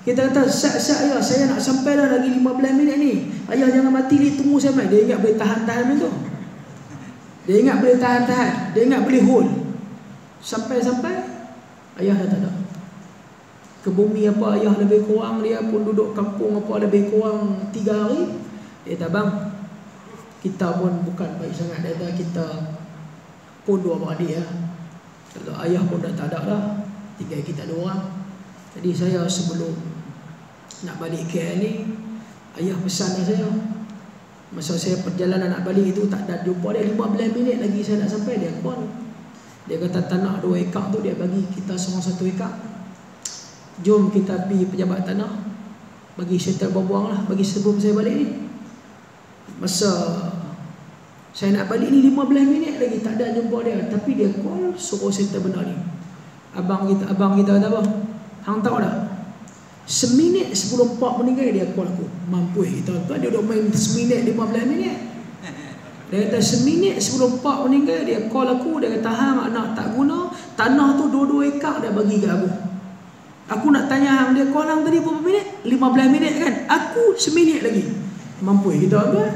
Kita kata, sat-sat ayah, saya nak sampai dah lagi lima belas minit ni. Ayah jangan mati ni, tunggu saya mai. Dia ingat boleh tahan-tahan macam tu. Dia ingat boleh tahan-tahan. Dia ingat boleh hold. Sampai-sampai, ayah dah tak ada. Ke bumi apa, ayah lebih kurang, dia pun duduk kampung apa lebih kurang tiga hari. Dia kata, bang, kita pun bukan baik sangat. Dia kata, kita pun dua beradik ya. Kalau ayah pun dah tak ada dah, tinggal kita dua orang. Jadi saya sebelum nak balik K L ni, ayah pesan dah saya. Masa saya perjalanan nak balik itu, tak ada jumpa dia, lima belas minit lagi saya nak sampai. Dia pun dia kata tanah dua ekar tu dia bagi kita seorang satu ekar. Jom kita pergi pejabat tanah, bagi settle berbuang lah, bagi sebelum saya balik ni. Masa saya nak balik ni lima belas minit lagi tak ada jumpa dia, tapi dia call suruh settle benda ni. Abang kita abang kita kata apa? Hang tahu tak? Seminit sebelum Pak meninggal dia call aku. Mampu kita tuan dia duk main seminit lima belas minit. Dia kata seminit sebelum Pak meninggal dia call aku, dia kata hang anak tak guna, tanah tu dua-dua ekar dia bagi kat aku. Aku nak tanya hang, dia call hang tadi berapa minit? lima belas minit kan? Aku seminit lagi. Mampu kita apa?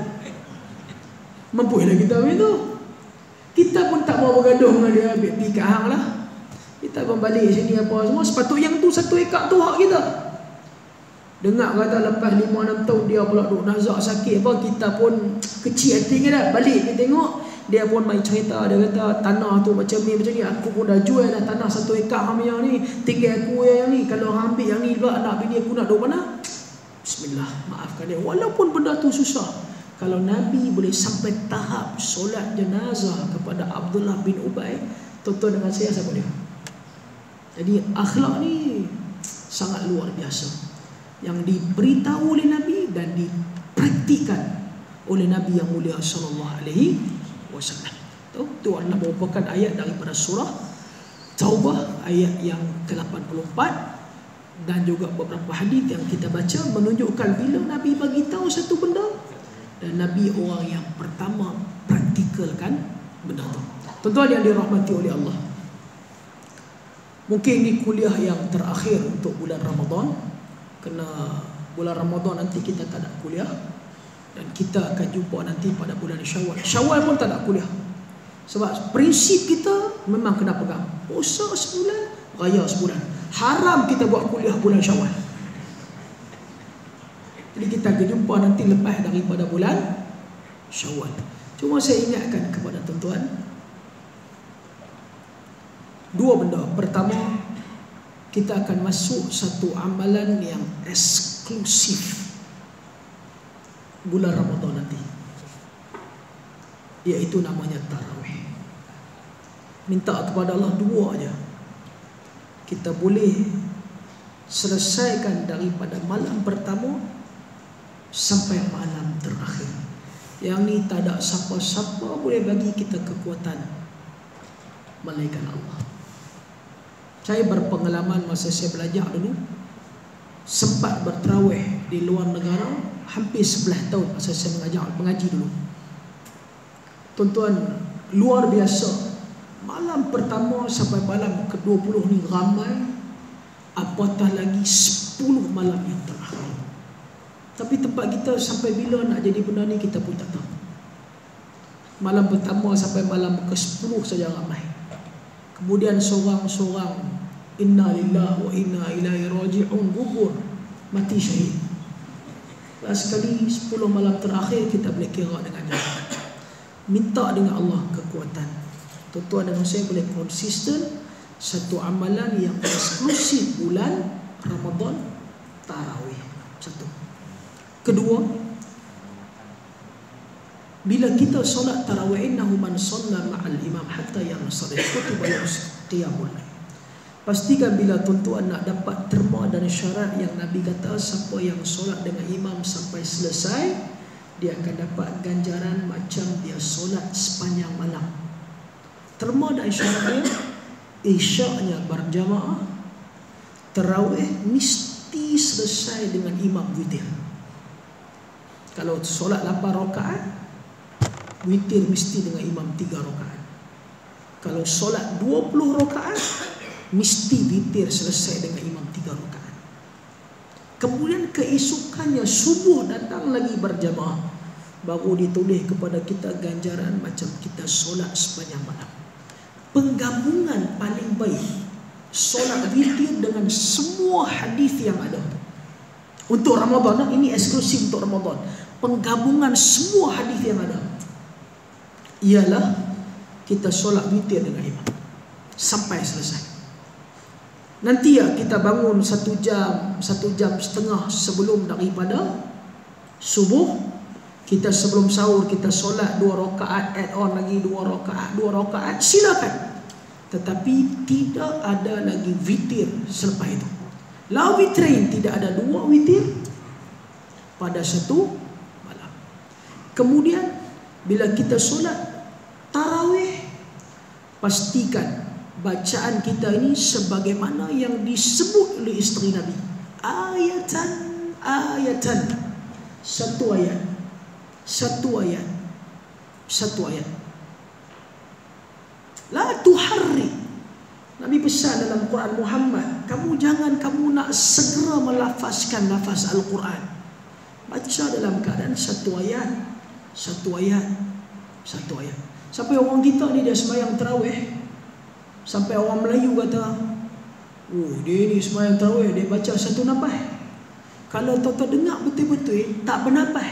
Mampu lah kita macam tu. Kita pun tak mau bergaduh dengan dia, ambil pergi kat hang lah. Kita pun balik sini apa semua. Sepatutnya yang tu satu ekar tu hak kita. Dengar kata lepas lima enam tahun dia pula duk nazak sakit apa, kita pun kecil hati kan dah. Balik kita tengok, dia pun main cerita. Dia kata tanah tu macam ni macam ni, aku pun dah jual dah tanah satu ekar hang yang ni, tinggal aku yang ni. Kalau hang ambil yang ni pula anak bini aku nak duk mana? Bismillah, maafkan dia. Walaupun benda tu susah, kalau Nabi boleh sampai tahap solat jenazah kepada Abdullah bin Ubay, tuan-tuan dengan saya siapa dia? Jadi akhlak ni sangat luar biasa, yang diberitahu oleh Nabi dan dipraktikkan oleh Nabi yang mulia sallallahu alaihi wasallam. Tu tu adalah merupakan ayat daripada surah Taubah ayat yang ke lapan puluh empat, dan juga beberapa hadis yang kita baca menunjukkan bila Nabi bagi tahu satu benda dan Nabi orang yang pertama praktikalkan benda tu. Tuan-tuan yang dirahmati oleh Allah, mungkin ini kuliah yang terakhir untuk bulan Ramadan. Kena bulan Ramadan nanti kita tak ada kuliah, dan kita akan jumpa nanti pada bulan Syawal. Syawal pun tak ada kuliah. Sebab prinsip kita memang kena pegang puasa sebulan, raya sebulan. Haram kita buat kuliah bulan Syawal. Jadi kita akan jumpa nanti lepas daripada bulan Syawal. Cuma saya ingatkan kepada tuan-tuan dua benda. Pertama, kita akan masuk satu amalan yang eksklusif bulan Ramadan nanti, iaitu namanya tarawih. Minta kepada Allah dua aja. Kita boleh selesaikan daripada malam pertama sampai malam terakhir. Yang ni tak ada siapa-siapa boleh bagi kita kekuatan melainkan Allah. Saya berpengalaman masa saya belajar dulu, sempat berterawih di luar negara hampir sebelas tahun masa saya mengajar, mengaji dulu. Tuan-tuan, luar biasa. Malam pertama sampai malam ke dua puluh ni ramai, apatah lagi sepuluh malam yang terakhir. Tapi tempat kita sampai bila nak jadi benda ni kita pun tak tahu. Malam pertama sampai malam ke sepuluh saja ramai. Kemudian seorang-seorang inna lillahi wa inna ilaihi raji'un gugur, mati syahid. Last sekali sepuluh malam terakhir kita boleh kira dengan jalan. Minta dengan Allah kekuatan. Tuan-tuan dan saya boleh konsisten satu amalan yang eksklusif bulan Ramadan, tarawih. Satu. Kedua, bila kita solat tarawih, innahu man shalla ma'al imam hatta yansarif kutiba qiyamul lail. Pastikan bila tuan-tuan nak dapat terma dan syarat yang Nabi kata, siapa yang solat dengan imam sampai selesai, dia akan dapat ganjaran macam dia solat sepanjang malam. Terma dan syaratnya, isyaknya berjamaah, tarawih mesti selesai dengan imam witir. Kalau solat lapan rakaat, witir mesti dengan imam tiga rakaat. Kalau solat dua puluh rakaat, mesti witir selesai dengan imam tiga rakaat. Kemudian keesokannya subuh datang lagi berjamaah, baru ditulis kepada kita ganjaran macam kita solat sepanjang malam. Penggabungan paling baik solat witir dengan semua hadis yang ada untuk Ramadan. Ini eksklusif untuk Ramadan. Penggabungan semua hadis yang ada ialah kita solat witir dengan imam sampai selesai. Nanti ya kita bangun satu jam, satu jam setengah sebelum daripada subuh. Kita sebelum sahur kita solat dua rakaat, add on lagi dua rakaat, dua rakaat, silakan. Tetapi tidak ada lagi witir selepas itu. La witrin, tidak ada dua witir pada satu malam. Kemudian bila kita solat tarawih, pastikan bacaan kita ini sebagaimana yang disebut oleh isteri Nabi. Ayatan, ayatan. Satu ayat. Satu ayat. Satu ayat. La tuharri. Nabi pesan dalam Quran, Muhammad, kamu jangan kamu nak segera melafazkan lafaz Al-Quran. Baca dalam keadaan satu ayat. Satu ayat. Satu ayat. Sampai orang kita ni dia sembahyang tarawih, sampai orang Melayu kata, oh dia ni sembahyang tarawih, dia baca satu nafas. Kalau tuan-tuan dengar betul-betul, tak bernafas.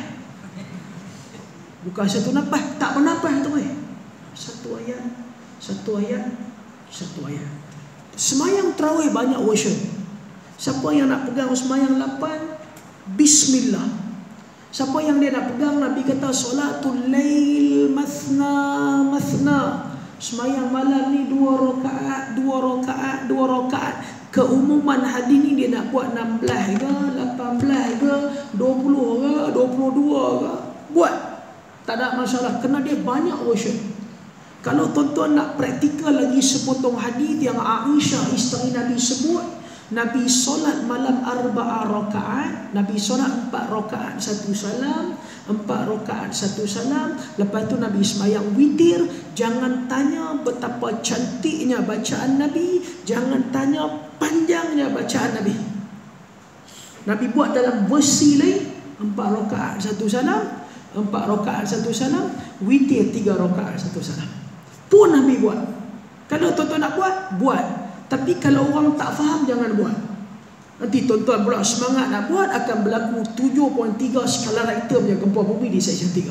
Bukan satu nafas, tak bernafas tu. Satu ayat, satu ayat, satu ayat. Sembahyang tarawih banyak version. Siapa yang nak pegang sembahyang lapan, Bismillah. Siapa yang dia nak pegang, Nabi kata solatul lail mathna mathna. Sembahyang malam ni dua rakaat, dua rakaat, dua rakaat. Keumuman hadis ni dia nak buat enam belas ke, lapan belas ke, dua puluh ke, dua puluh dua ke, buat. Tak ada masalah, kerana dia banyak version. Kalau tuan-tuan nak praktikal lagi sepotong hadis yang Aisyah isteri Nabi sebut, Nabi solat malam arba'a rakaat, Nabi solat empat rakaat satu salam, empat rakaat satu salam. Lepas tu Nabi sembahyang witir. Jangan tanya betapa cantiknya bacaan Nabi, jangan tanya panjangnya bacaan Nabi. Nabi buat dalam versi lain, empat rakaat satu salam, empat rakaat satu salam, witir tiga rakaat satu salam. Pun Nabi buat. Kalau tuan-tuan nak buat, buat. Tapi kalau orang tak faham, jangan buat. Nanti tuan-tuan pula semangat nak buat, akan berlaku tujuh perpuluhan tiga skala Richter punya gempa bumi di seksyen tiga.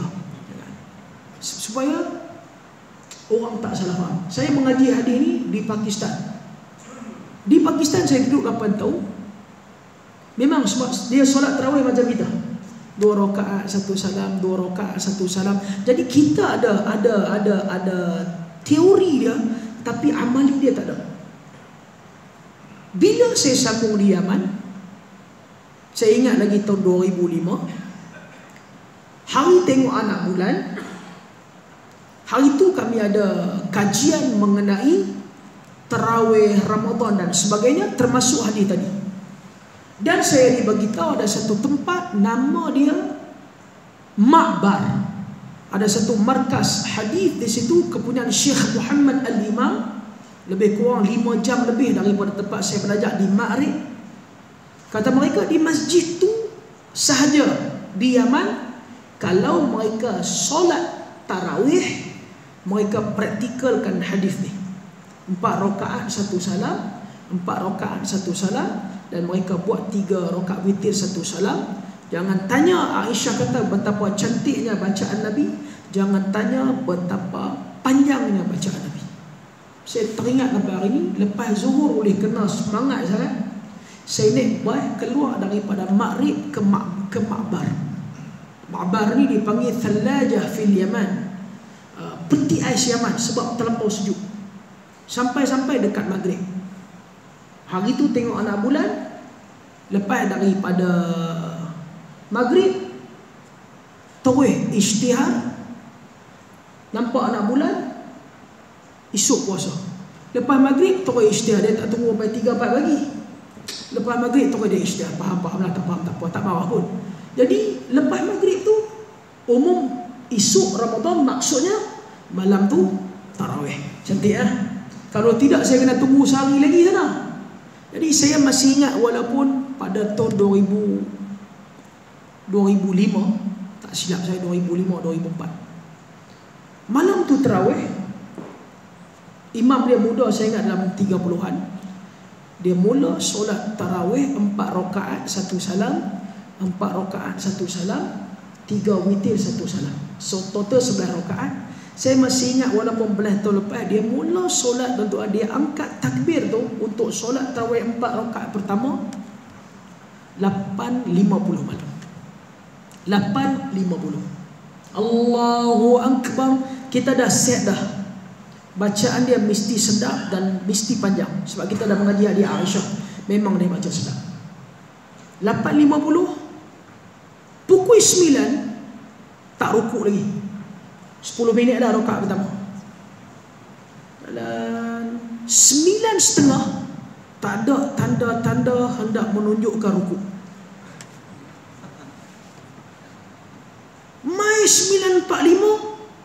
Supaya orang tak salah faham. Saya mengaji hadis ni di Pakistan. Di Pakistan saya duduk lapan tahun. Memang dia solat tarawih macam kita. Dua rakaat satu salam, dua rakaat satu salam. Jadi kita ada ada ada ada teori dia, tapi amali dia tak ada. Bila saya sambung di Yaman, saya ingat lagi tahun dua ribu lima, hari tengok anak bulan, hari itu kami ada kajian mengenai tarawih Ramadan dan sebagainya, termasuk hadis tadi. Dan saya diberitahu ada satu tempat, nama dia Ma'bar. Ada satu markas hadis di situ, kepunyaan Syekh Muhammad Al-Imam. Lebih kurang lima jam lebih daripada tempat saya belajar di Ma'rib. Kata mereka di masjid tu sahaja di Yaman, kalau mereka solat tarawih, mereka praktikalkan hadis ni. Empat rakaat satu salam, empat rakaat satu salam, dan mereka buat tiga rakaat witir satu salam. Jangan tanya, Aisyah kata betapa cantiknya bacaan Nabi, jangan tanya betapa panjangnya bacaan Nabi. Saya teringat sampai hari ini, lepas zuhur oleh kena semangat sangat, saya naik bas keluar daripada Maghrib ke Ma- ke Ma'bar. Ma'bar ni dipanggil Thalajah fil Yaman, uh, peti ais Yaman, sebab terlampau sejuk. Sampai-sampai dekat Maghrib. Hari tu tengok anak bulan, lepas daripada Maghrib terus isytihar, nampak anak bulan, esok puasa. Lepas Maghrib terus isytihar, dia tak tunggu sampai tiga empat pagi. Lepas Maghrib terus dia isytihar, faham-faham lah, tak faham tak apa, tak marah pun. Jadi lepas Maghrib tu umum esok Ramadan, maksudnya malam tu tarawih. Cantik eh? Kalau tidak saya kena tunggu sehari lagi sana. Jadi saya masih ingat, walaupun pada tahun dua ribu, dua ribu lima, tak silap saya dua ribu lima dua ribu empat. Malam tu tarawih, imam dia muda, saya ingat dalam tiga puluhan. Dia mula solat tarawih empat rakaat satu salam, empat rakaat satu salam, tiga witir satu salam. So total sebelas rakaat. Saya masih ingat walaupun belas tahun lepas, dia mula solat tuan-tuan, dia angkat takbir tu untuk solat tarawih empat rakaat pertama lapan lima puluh malam. lapan lima puluh. Allahu Akbar. Kita dah set dah. Bacaan dia mesti sedap dan mesti panjang. Sebab kita dah mengaji hadis Aisyah, memang dia baca sedap. lapan lima puluh. Pukul sembilan tak rukuk lagi. sepuluh minit dah rakaat pertama. Dan sembilan setengah tak ada tanda-tanda hendak menunjukkan rukuk. Mai sembilan empat puluh lima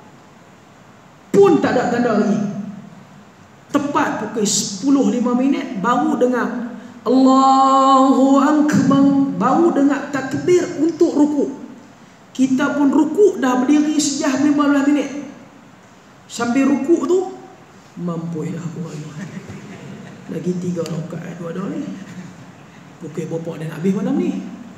pun tak ada tanda lagi. Tepat pukul sepuluh lima minit baru dengar Allahu Akbar, baru dengar takbir untuk rukuk. Kita pun rukuk dah berdiri sejak lima belas minit. Sambil rukuk tu mampu dah aku lagi. Lagi tiga rakaat dua-dua ni. Pukul berapa dah nak habis malam ni?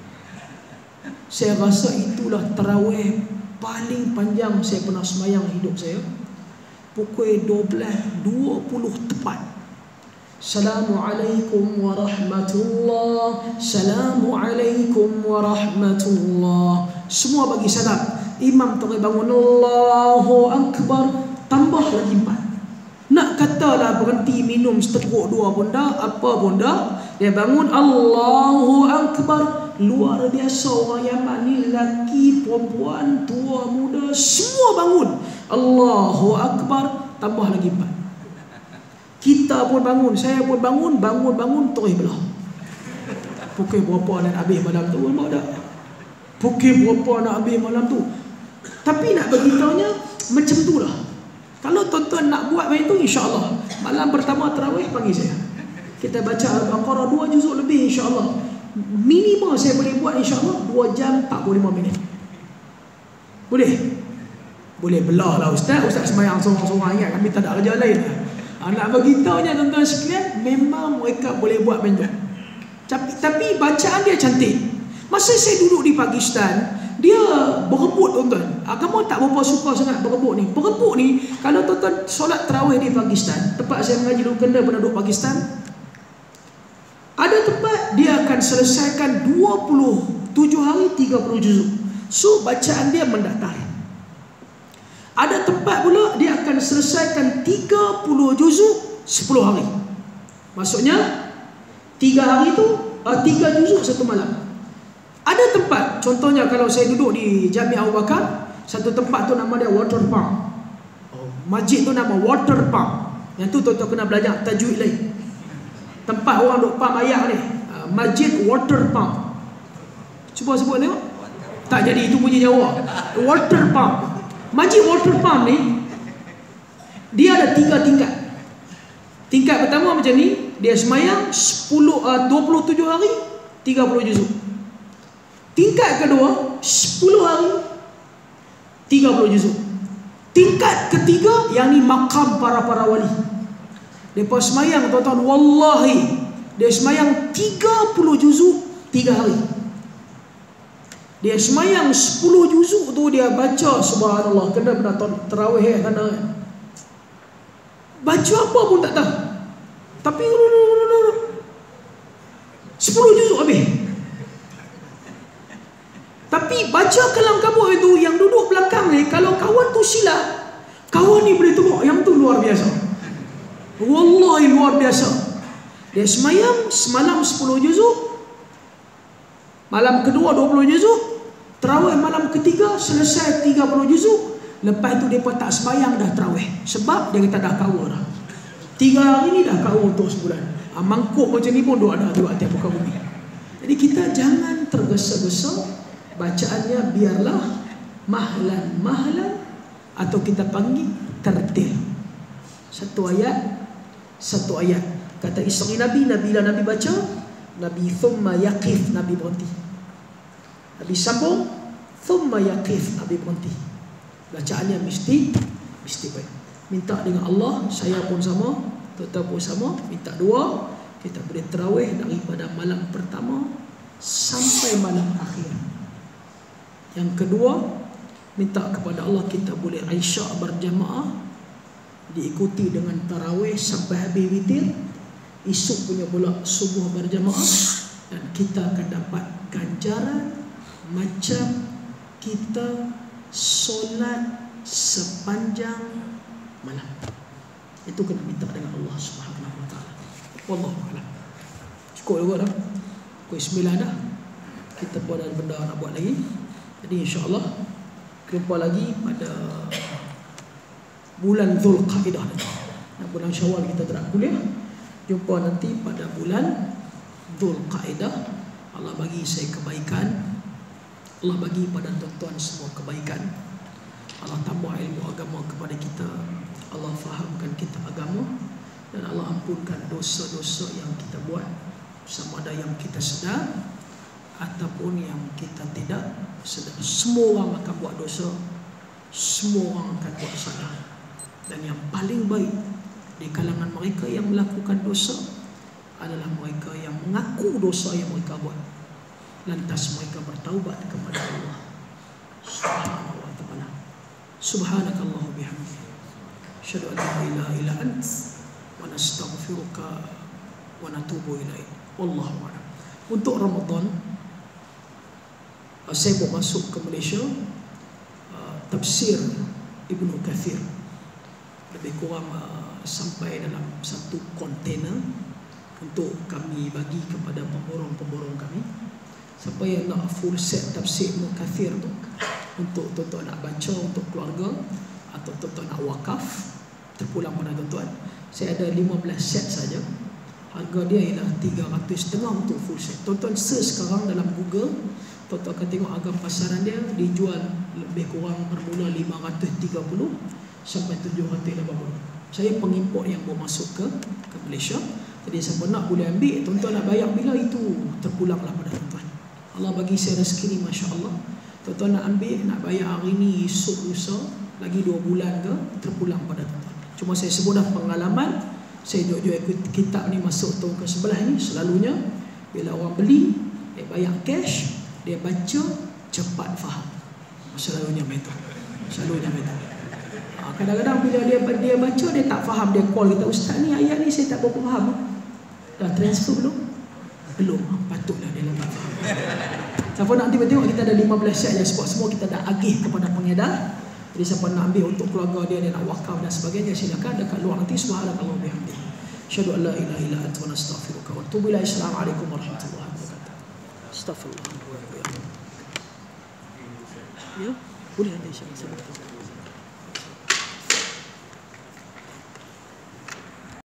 Saya rasa itulah tarawih paling panjang saya pernah semayang hidup saya. Pukul dua belas dua puluh tepat. Assalamualaikum warahmatullahi, Assalamualaikum warahmatullahi. Semua bagi salam. Imam terus bangun Allahu Akbar, tambah lagi empat. Nak katalah berhenti minum seteguk dua pun dah, apa pun dah. Dia bangun Allahu Akbar. Luar biasa orang Yaman ni, lelaki, perempuan, tua, muda, semua bangun Allahu Akbar, tambah lagi empat. Kita pun bangun, saya pun bangun, bangun-bangun terus belah. Pukul berapa nak habis malam tu? Nampak tak? Pukul berapa nak habis malam tu? Tapi nak beritahunya macam tu lah. Kalau tuan-tuan nak buat macam tu, insya-Allah malam pertama tarawih panggil saya. Kita baca Al-Baqarah dua juzuk lebih, insya-Allah. Minimum saya boleh buat insya-Allah dua jam empat puluh lima minit. Boleh? Boleh belah lah ustaz. Ustaz semayang sorang-sorang, ingat kami tak ada kerja lain. Nak beritahunya tuan-tuan sekalian, memang mereka boleh buat macam tu. Tapi, tapi bacaan dia cantik. Masa saya duduk di Pakistan, dia berebut tuan-tuan. Agama tak berapa suka sangat berebut ni. Berebut ni, kalau tuan-tuan solat tarawih di Pakistan, tempat saya mengaji dulu kena penduduk Pakistan, ada tempat dia akan selesaikan dua puluh tujuh hari tiga puluh juzuk. So bacaan dia mendatar. Ada tempat pula dia akan selesaikan tiga puluh juzuk sepuluh hari. Maksudnya tiga hari tu uh, tiga juzuk satu malam. Ada tempat, contohnya kalau saya duduk di Jamiah Abu Bakar, satu tempat tu nama dia water pump. Oh, masjid tu nama water pump. Yang tu tuan-tuan kena belajar tajwid lain. Tempat orang duk pump air ni, uh, masjid water pump. Cuba sebut tengok. Tak jadi, itu bunyi Jawa. Water pump. Masjid water pump ni, dia ada tiga tingkat. Tingkat pertama macam ni, dia semayang sepuluh, uh, dua puluh tujuh hari tiga puluh juzuk. Tingkat kedua sepuluh hari tiga puluh juzuk. Tingkat ketiga, yang ni makam para-para wali. Mereka semayang tuan-tuan, wallahi dia semayang tiga puluh juzuk tiga hari. Dia semayang sepuluh juzuk tu dia baca subhanallah, kena benda tarawih kena baca apa pun tak tahu. Tapi sepuluh juzuk habis. Tapi baca kalam kabut itu, yang duduk belakang ni, kalau kawan tu silap, kawan ni boleh tengok yang tu luar biasa. Wallahi luar biasa. Dia semayang semalam sepuluh juzuk, malam kedua dua puluh juzuk, tarawih malam ketiga selesai tiga puluh juzuk. Lepas tu mereka tak semayang dah tarawih, sebab dia kata dah kawa dah. Tiga hari ni dah kawa untuk sebulan. ha, Mangkuk macam ni pun doa dah di atas muka bumi. Jadi kita jangan tergesa-gesa. Bacaannya biarlah mahlan-mahlan, atau kita panggil tertil. Satu ayat satu ayat. Kata isteri Nabi, Nabi lah Nabi baca Nabi thumma yaqif, Nabi berhenti. Nabi sambung, thumma yaqif, Nabi berhenti. Bacaannya mesti mesti baik. Minta dengan Allah, saya pun sama, tuan-tuan pun sama, minta doa kita boleh tarawih daripada malam pertama sampai malam akhir. Yang kedua, minta kepada Allah kita boleh Isyak berjamaah, diikuti dengan tarawih sampai habis witir, esok punya pula subuh berjamaah, dan kita akan dapat ganjaran macam kita solat sepanjang malam. Itu kena minta dengan Allah Subhanahu Wa Taala. Wallahu a'lam. Cukup juga dah. Pukul sembilan dah. Kita pun ada benda nak buat lagi. Jadi insya-Allah jumpa lagi pada bulan Zulqa'dah nanti. Bulan Syawal kita tak kuliah. Jumpa nanti pada bulan Zulqa'dah. Allah bagi saya kebaikan. Allah bagi pada tuan-tuan semua kebaikan. Allah tambah ilmu agama kepada kita. Allah fahamkan kita agama. Dan Allah ampunkan dosa-dosa yang kita buat, sama ada yang kita sedar ataupun yang kita tidak sedar. Semua orang akan buat dosa, semua orang akan buat salah. Dan yang paling baik di kalangan mereka yang melakukan dosa adalah mereka yang mengaku dosa yang mereka buat, lantas mereka bertaubat kepada Allah Subhanahu wa ta'ala. Subhanakallahu bihamdika, asyhadu an la ilaha illa anta wa nastaghfiruka wa natubu ilaik. Wallahu a'lam. Untuk Ramadan, saya mau masuk ke Malaysia, uh, tafsir Ibnu Kathir lebih kurang uh, sampai dalam satu kontainer untuk kami bagi kepada pemborong-pemborong kami. Siapa yang nak full set tafsir Ibnu Kathir tu, untuk tuan-tuan nak baca untuk keluarga atau tuan-tuan nak wakaf, terpulang pada tuan-tuan, saya ada lima belas set saja. Harga dia ialah tiga ratus setengah untuk full set. Tuan-tuan search sekarang dalam Google, tuan-tuan akan tengok harga pasaran dia dijual lebih kurang bermula lima ratus tiga puluh sampai tujuh ratus lapan puluh. Saya pengimport yang bawa masuk ke ke Malaysia. Jadi siapa nak boleh ambil, tuan-tuan nak bayar bila itu terpulanglah pada tuan-tuan. Allah bagi saya rezeki ni, masya-Allah. Tuan-tuan nak ambil, nak bayar hari ni, esok, lusa, lagi dua bulan ke, terpulang pada tuan-tuan. Cuma saya sebut dah pengalaman, saya duduk-duduk kitab ni masuk tahun ke sebelah ni, selalunya bila orang beli, dia bayar cash, dia baca, cepat faham. Selalunya begitu. Selalunya begitu. Ha, kadang-kadang bila dia dia baca, dia tak faham, dia call kita, ustaz ni ayat ni saya tak berapa faham. Dah transfer belum? Belum. Patutlah dia tak faham. Siapa nak nanti tengok kita ada lima belas set je, sebab semua kita dah agih kepada pengedar. Jadi siapa nak ambil untuk keluarga dia, dia nak wakaf dan sebagainya, silakan dekat luar nanti. Subhanakallah bihamdih, asyhadu an la ilaha illa anta wa nastaghfiruka wa atubu ilaik. Assalamualaikum warahmatullahi wabarakatuh. Astaghfirullah. Ya, boleh ada insya-Allah.